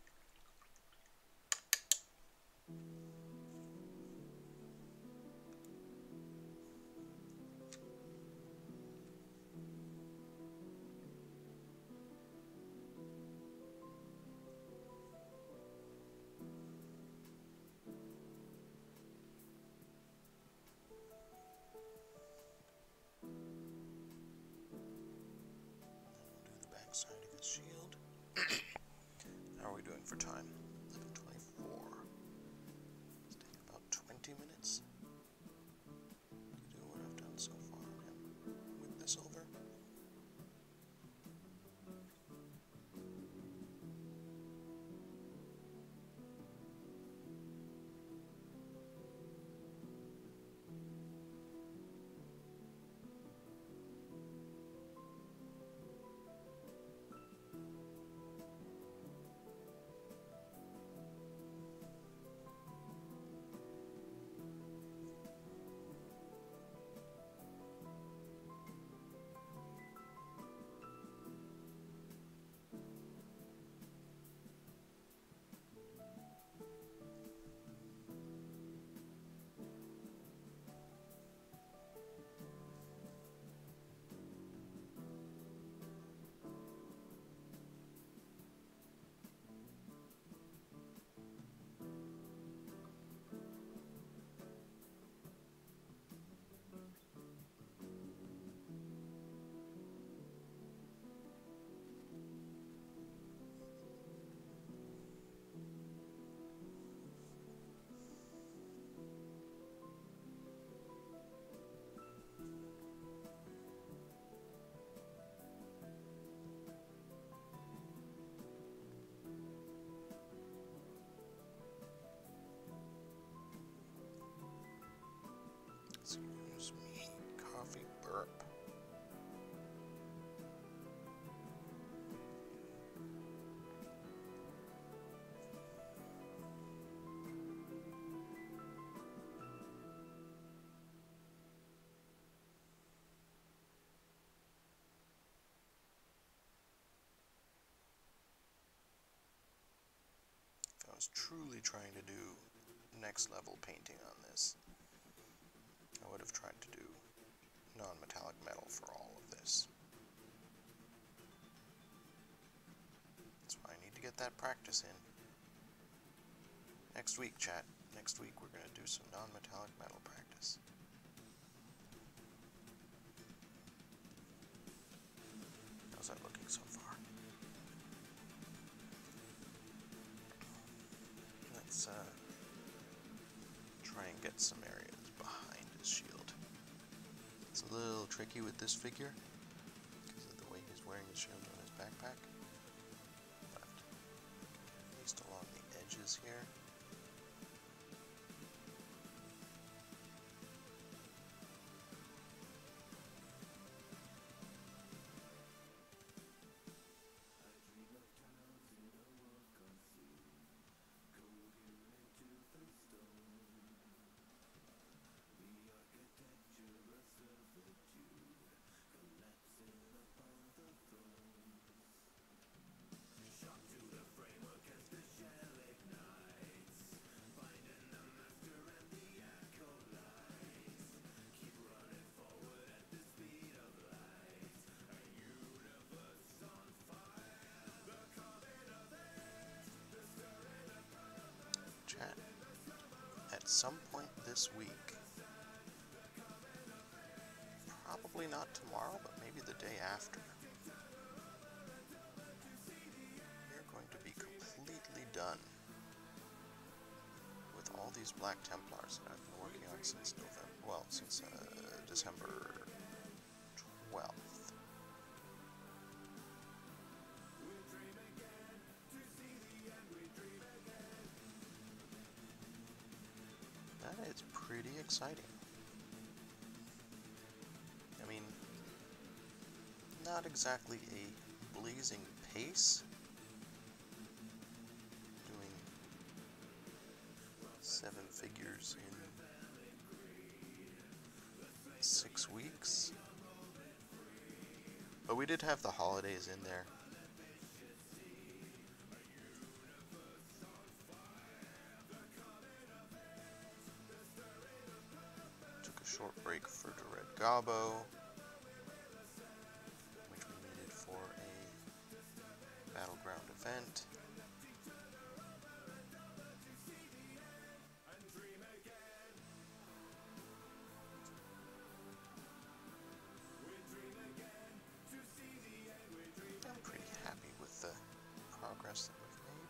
Side of his shield. How are we doing for time? 11:24. It's taken about 20 minutes to do what I've done so far on him with the silver. Excuse me, coffee burp. If I was truly trying to do next level painting on this, I would have tried to do non-metallic metal for all of this. That's why I need to get that practice in. Next week, chat. Next week we're going to do some non-metallic metal practice. How's that looking so far? Let's try and get some areas behind his shield. It's a little tricky with this figure because of the way he's wearing his shield on his backpack. But at least along the edges here. Chat. At some point this week, probably not tomorrow, but maybe the day after, we're going to be completely done with all these Black Templars that I've been working on since December 12th. That is pretty exciting. I mean, not exactly a blazing pace, doing 7 figures in 6 weeks, But we did have the holidays in there. Took a short break for the Red Gobbo, which we needed for a battleground event. I'm pretty happy with the progress that we've made.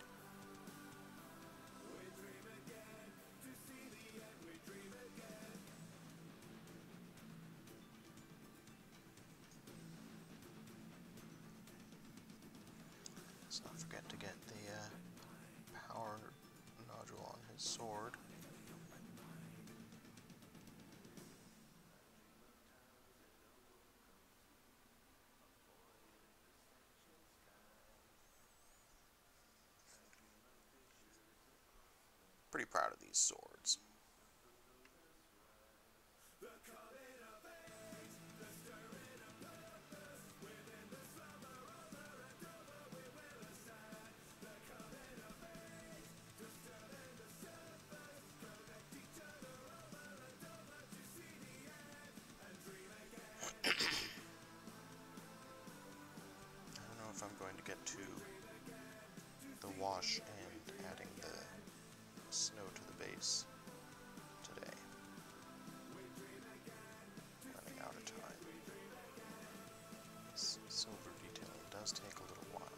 Let's not forget to get the power nodule on his sword. Pretty proud of these swords. I don't know if I'm going to get to the wash and adding the snow to the base today. Running out of time. This silver detailing does take a little while.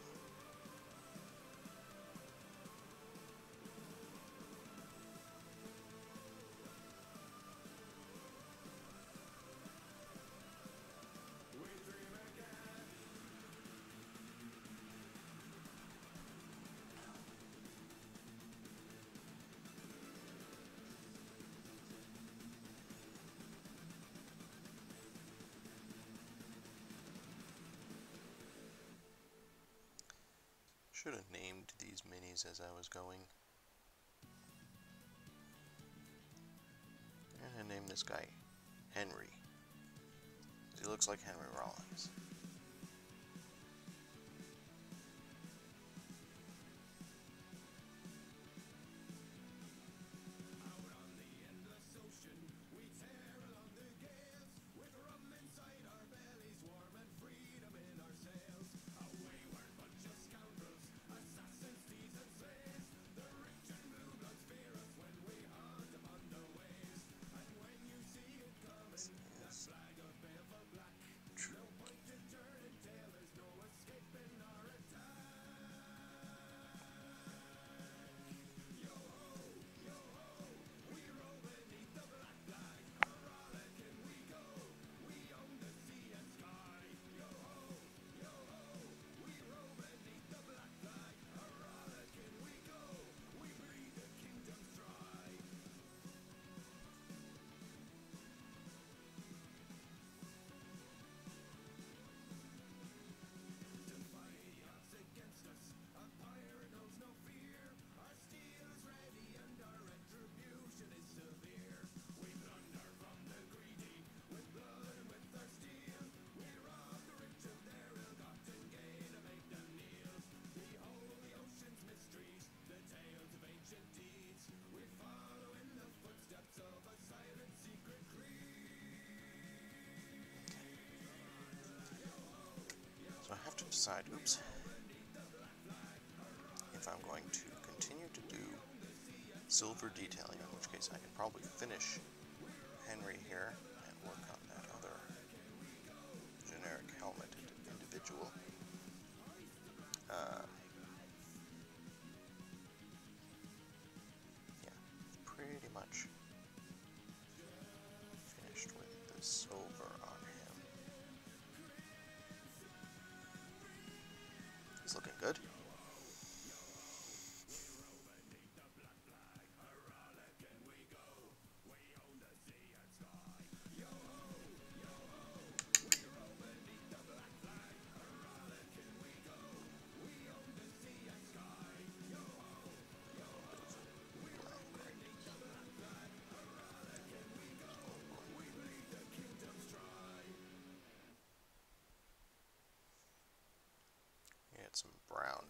Should have named these minis as I was going. I'm gonna name this guy Henry. He looks like Henry Rollins. So I have to decide, oops, if I'm going to continue to do silver detailing, in which case I can probably finish Henry here and work on that other generic helmet individual. Yeah, pretty much finished with the silver on him. It's looking good. get some brown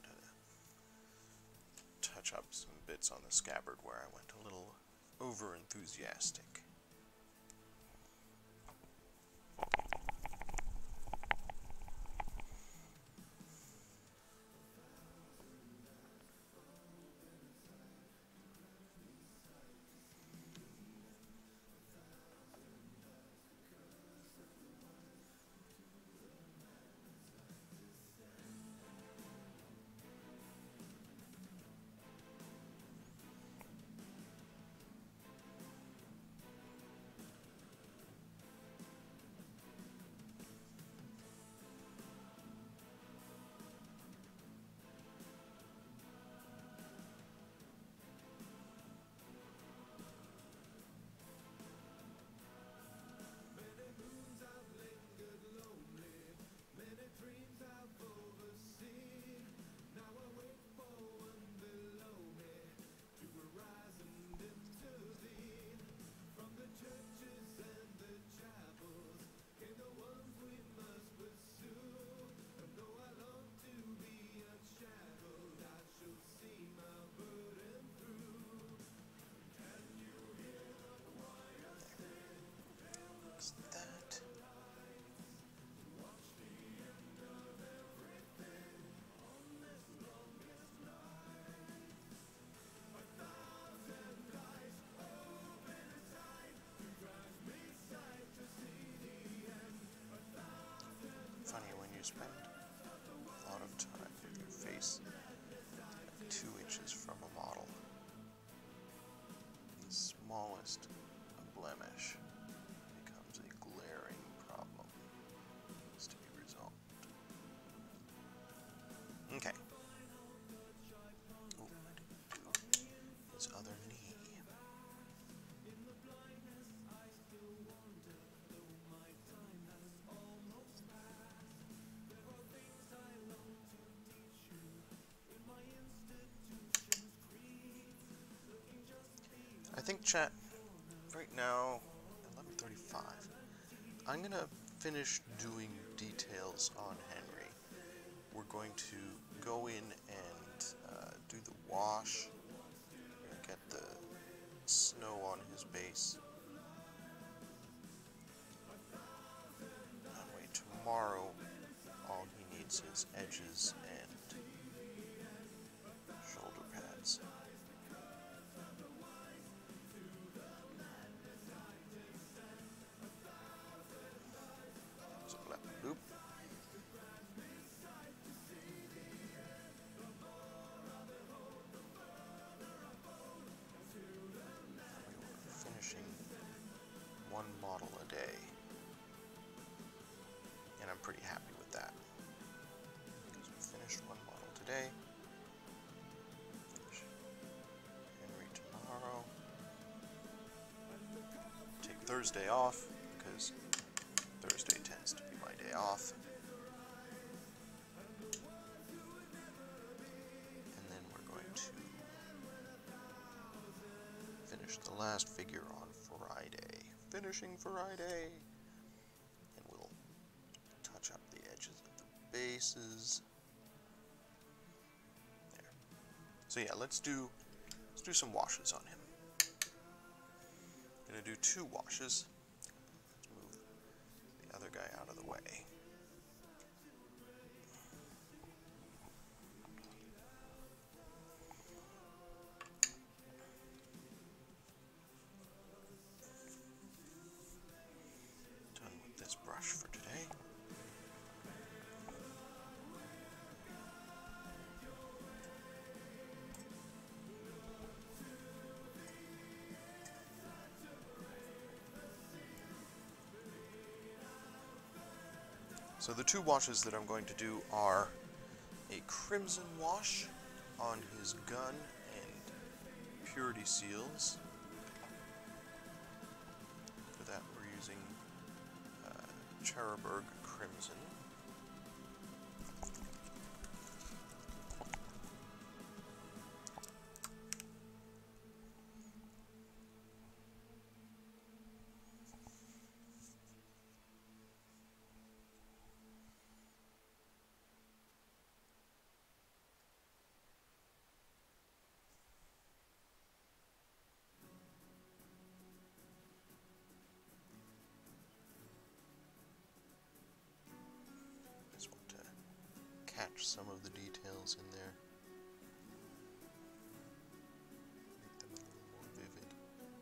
to touch up some bits on the scabbard where I went a little over enthusiastic. Funny when you spend a lot of time with your face like 2 inches from a model, the smallest blemish becomes a glaring problem that needs to be resolved. Okay. Ooh, his other knee. I think, chat, right now, 11:35, I'm gonna finish doing details on Henry. We're going to go in and do the wash. We're gonna get the snow on his base. That way tomorrow, all he needs is edges and shoulder pads. Boop. We were finishing 1 model a day, and I'm pretty happy with that, because we finished 1 model today, finish Henry tomorrow, take Thursday off, because Thursday tends to be my day off. And then we're going to finish the last figure on Friday. Finishing Friday! And we'll touch up the edges of the bases. There. So yeah, let's do some washes on him. I'm gonna do 2 washes. The other guy out of the way. Done with this brush for today. So the 2 washes that I'm going to do are a crimson wash on his gun and purity seals. For that we're using Cherbourg Crimson. catch some of the details in there. Make them a little more vivid.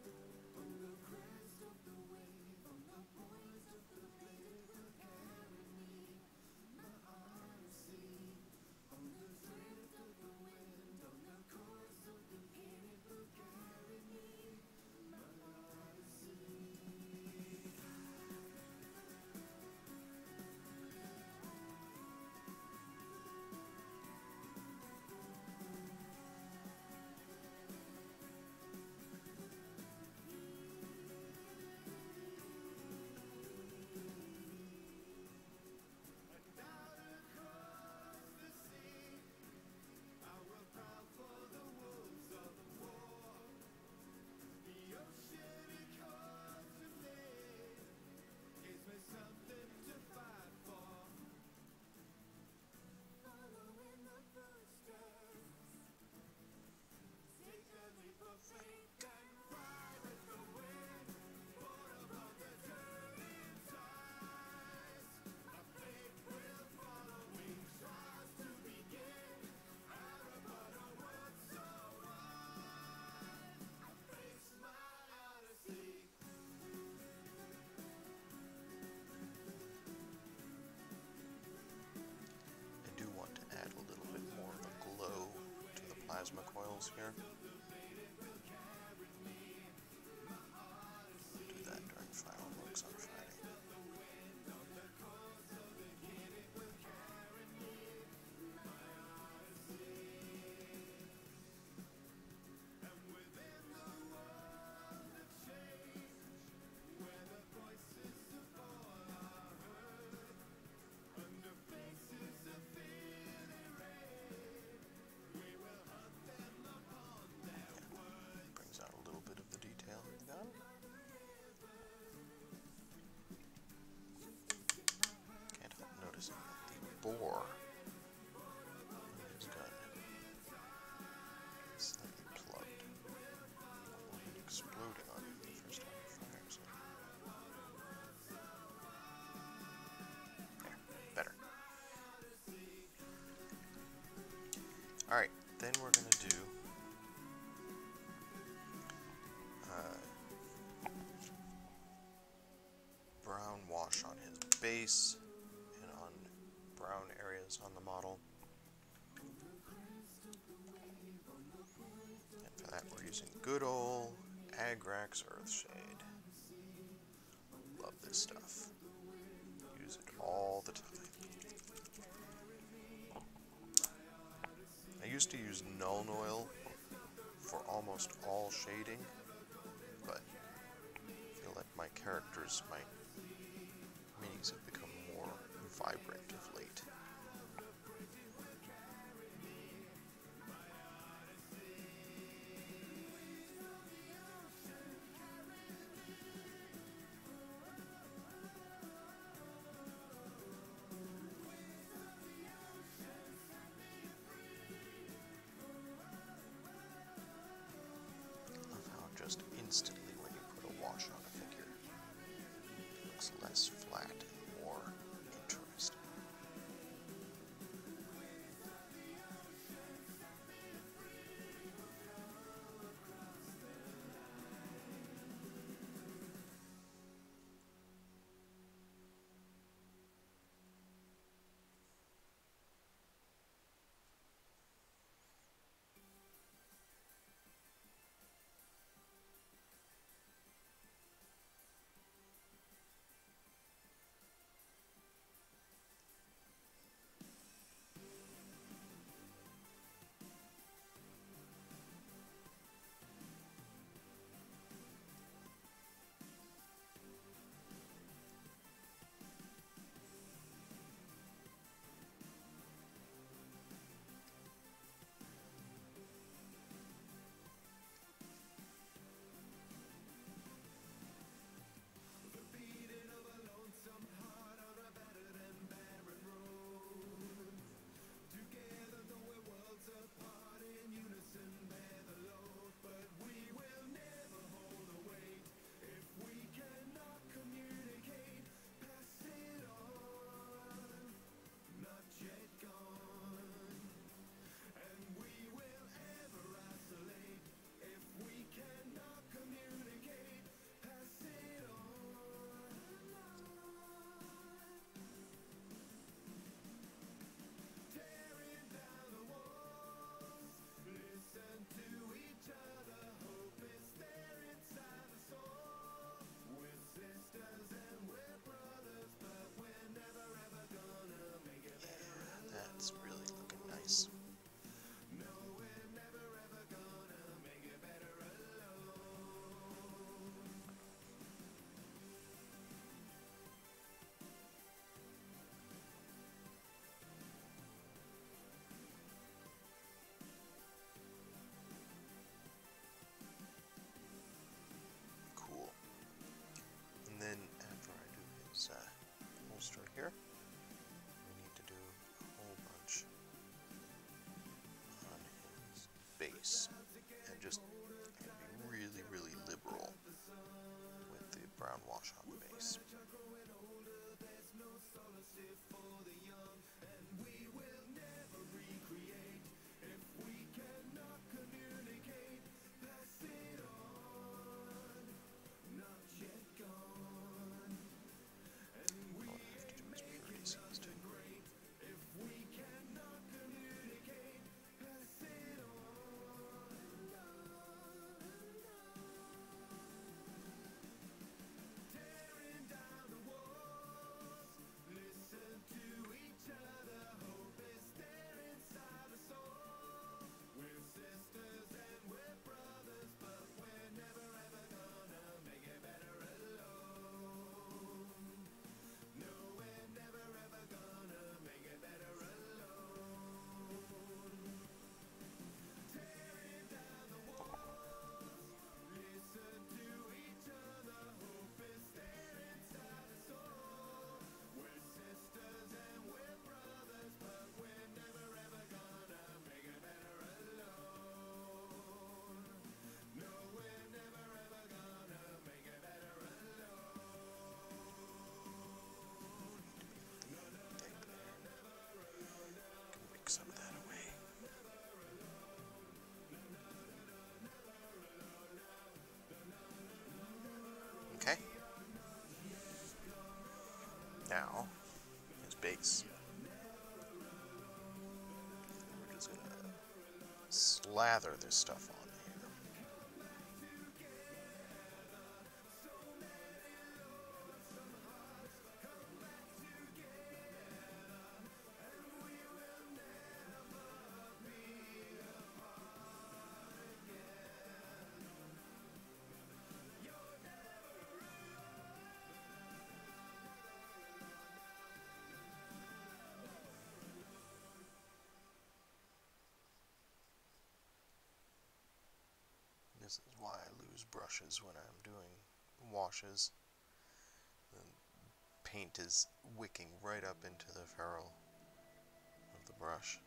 Plasma coils here. Do that during fireworks on Friday. Bore in his gun is slightly plugged, and exploding on him the first time he fires it. There, better. Alright, then we're going to do brown wash on his base and on brown areas on the model. And for that we're using good old Agrax Earthshade. Love this stuff. Use it all the time. I used to use Nuln Oil for almost all shading, but I feel like my characters, my minis have become more vibrant of late. Love how just instantly when you put a wash on a figure, it looks less flat and more interesting. base and just be really, really liberal with the brown wash on the base. Some of that away. Okay. Now, his base. We're just gonna slather this stuff on here. This is why I lose brushes when I'm doing washes. The paint is wicking right up into the ferrule of the brush.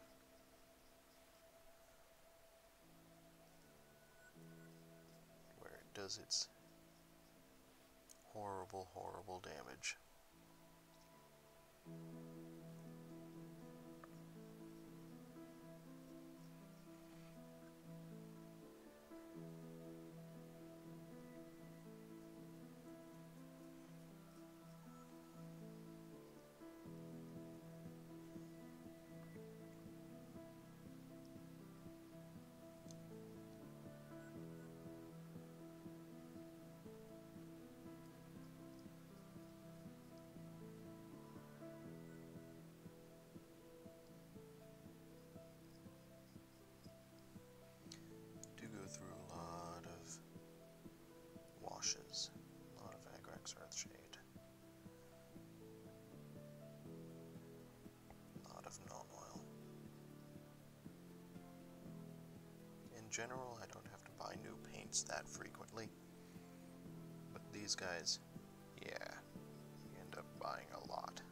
Where it does its horrible, horrible damage. Through a lot of washes, a lot of Agrax Earthshade, a lot of known oil. In general, I don't have to buy new paints that frequently, but these guys, yeah, you end up buying a lot.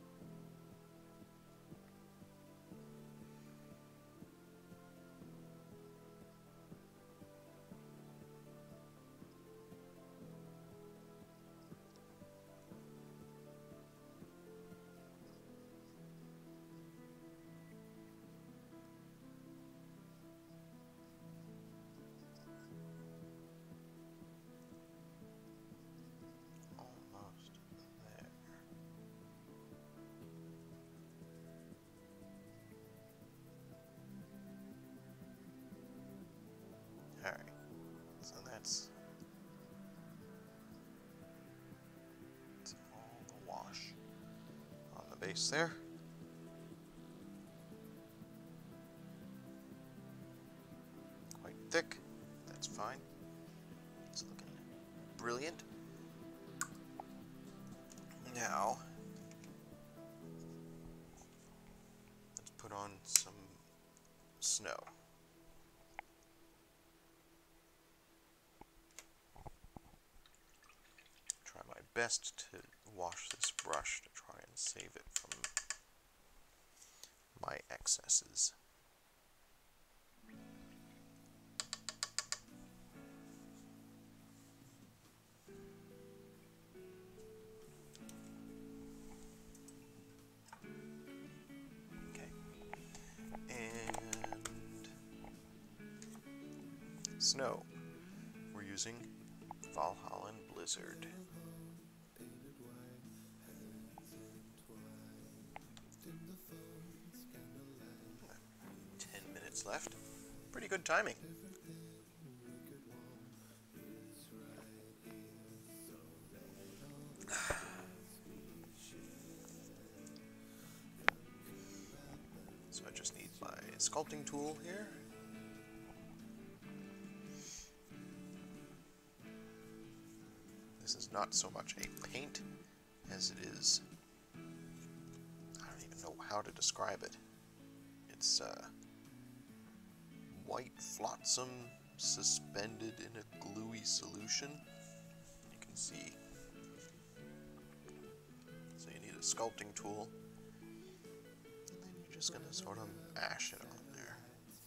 Alright, so that's all the wash on the base there. Quite thick, that's fine. It's looking brilliant. Now, let's put on some snow. Try my best to wash this brush to try and save it from my excesses. snow. We're using Valhalla Blizzard. 10 minutes left. Pretty good timing. So I just need my sculpting tool here. This is not so much a paint as it is, I don't even know how to describe it. It's white flotsam suspended in a gluey solution. You can see. So you need a sculpting tool, and then you're just going to sort of ash it on there.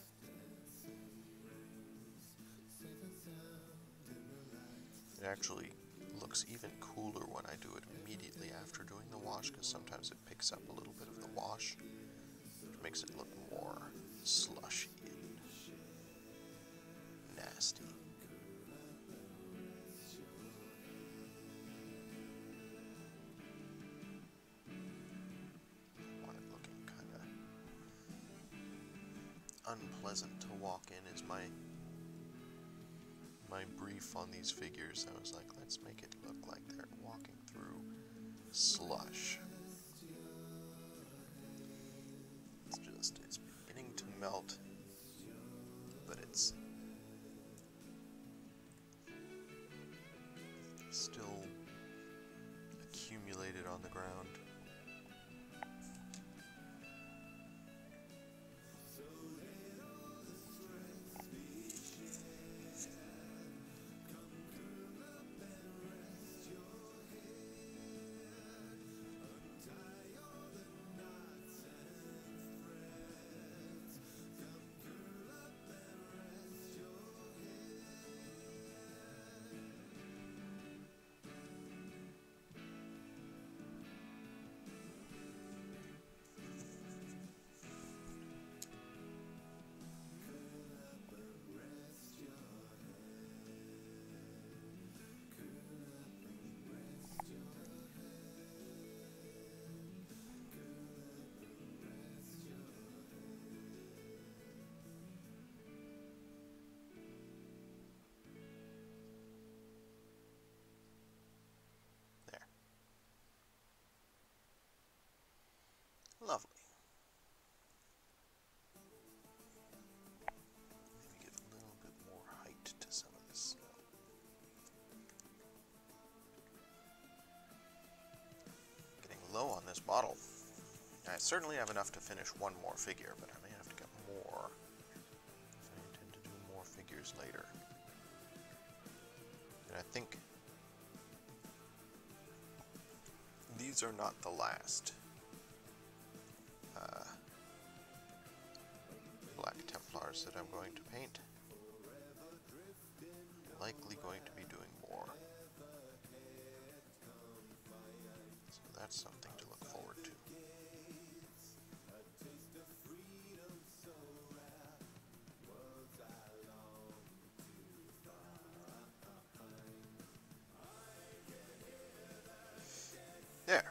It actually looks even cooler when I do it immediately after doing the wash, because sometimes it picks up a little bit of the wash, which makes it look more slushy and nasty. I want it looking kind of unpleasant to walk in is my brief on these figures. I was like, let's make it look like they're walking through slush. It's beginning to melt, but it's still accumulated on the ground. Lovely. Maybe give a little bit more height to some of this snow. Getting low on this bottle. I certainly have enough to finish one more figure, but I may have to get more. I intend to do more figures later. And I think these are not the last Black Templars that I'm going to paint. I'm likely going to be doing more. So that's something to look forward to. There.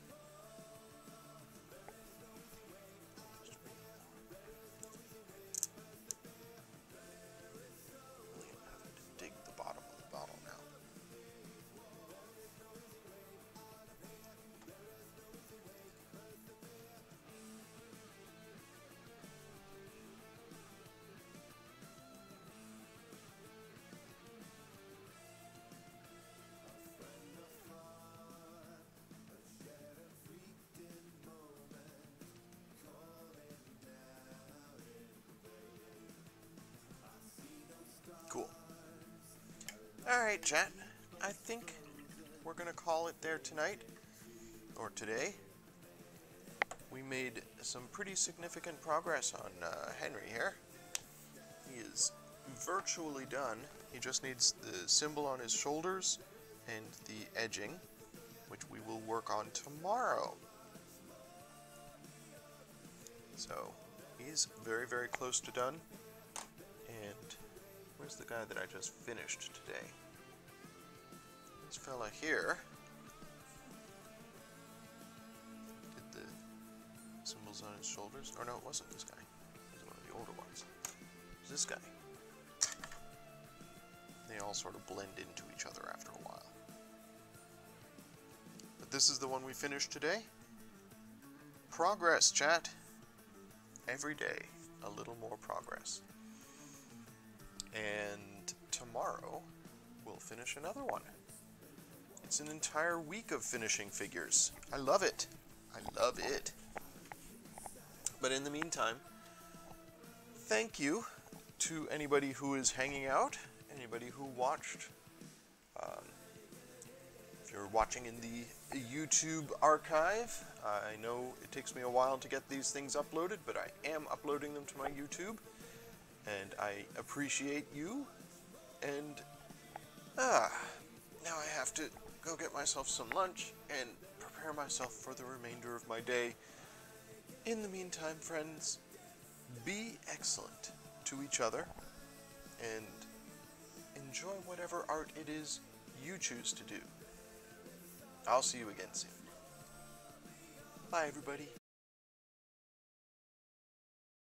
Dig the bottom of the bottle now. Cool. Alright, chat. I think we're going to call it there tonight, or today. We made some pretty significant progress on Henry here. He is virtually done. He just needs the symbol on his shoulders and the edging, which we will work on tomorrow. So, he's very, very close to done. And Where's the guy that I just finished today? This fella here did the symbols on his shoulders. Or no, it wasn't this guy. It was one of the older ones. It was this guy. They all sort of blend into each other after a while. But this is the one we finished today. Progress, chat. Every day, a little more progress. And tomorrow, we'll finish another one. It's an entire week of finishing figures. I love it. I love it. But in the meantime, thank you to anybody who is hanging out, anybody who watched. If you're watching in the YouTube archive, I know it takes me a while to get these things uploaded, but I am uploading them to my YouTube, and I appreciate you. And now I have to go get myself some lunch and prepare myself for the remainder of my day. In the meantime, friends, be excellent to each other and enjoy whatever art it is you choose to do. I'll see you again soon. Bye, everybody.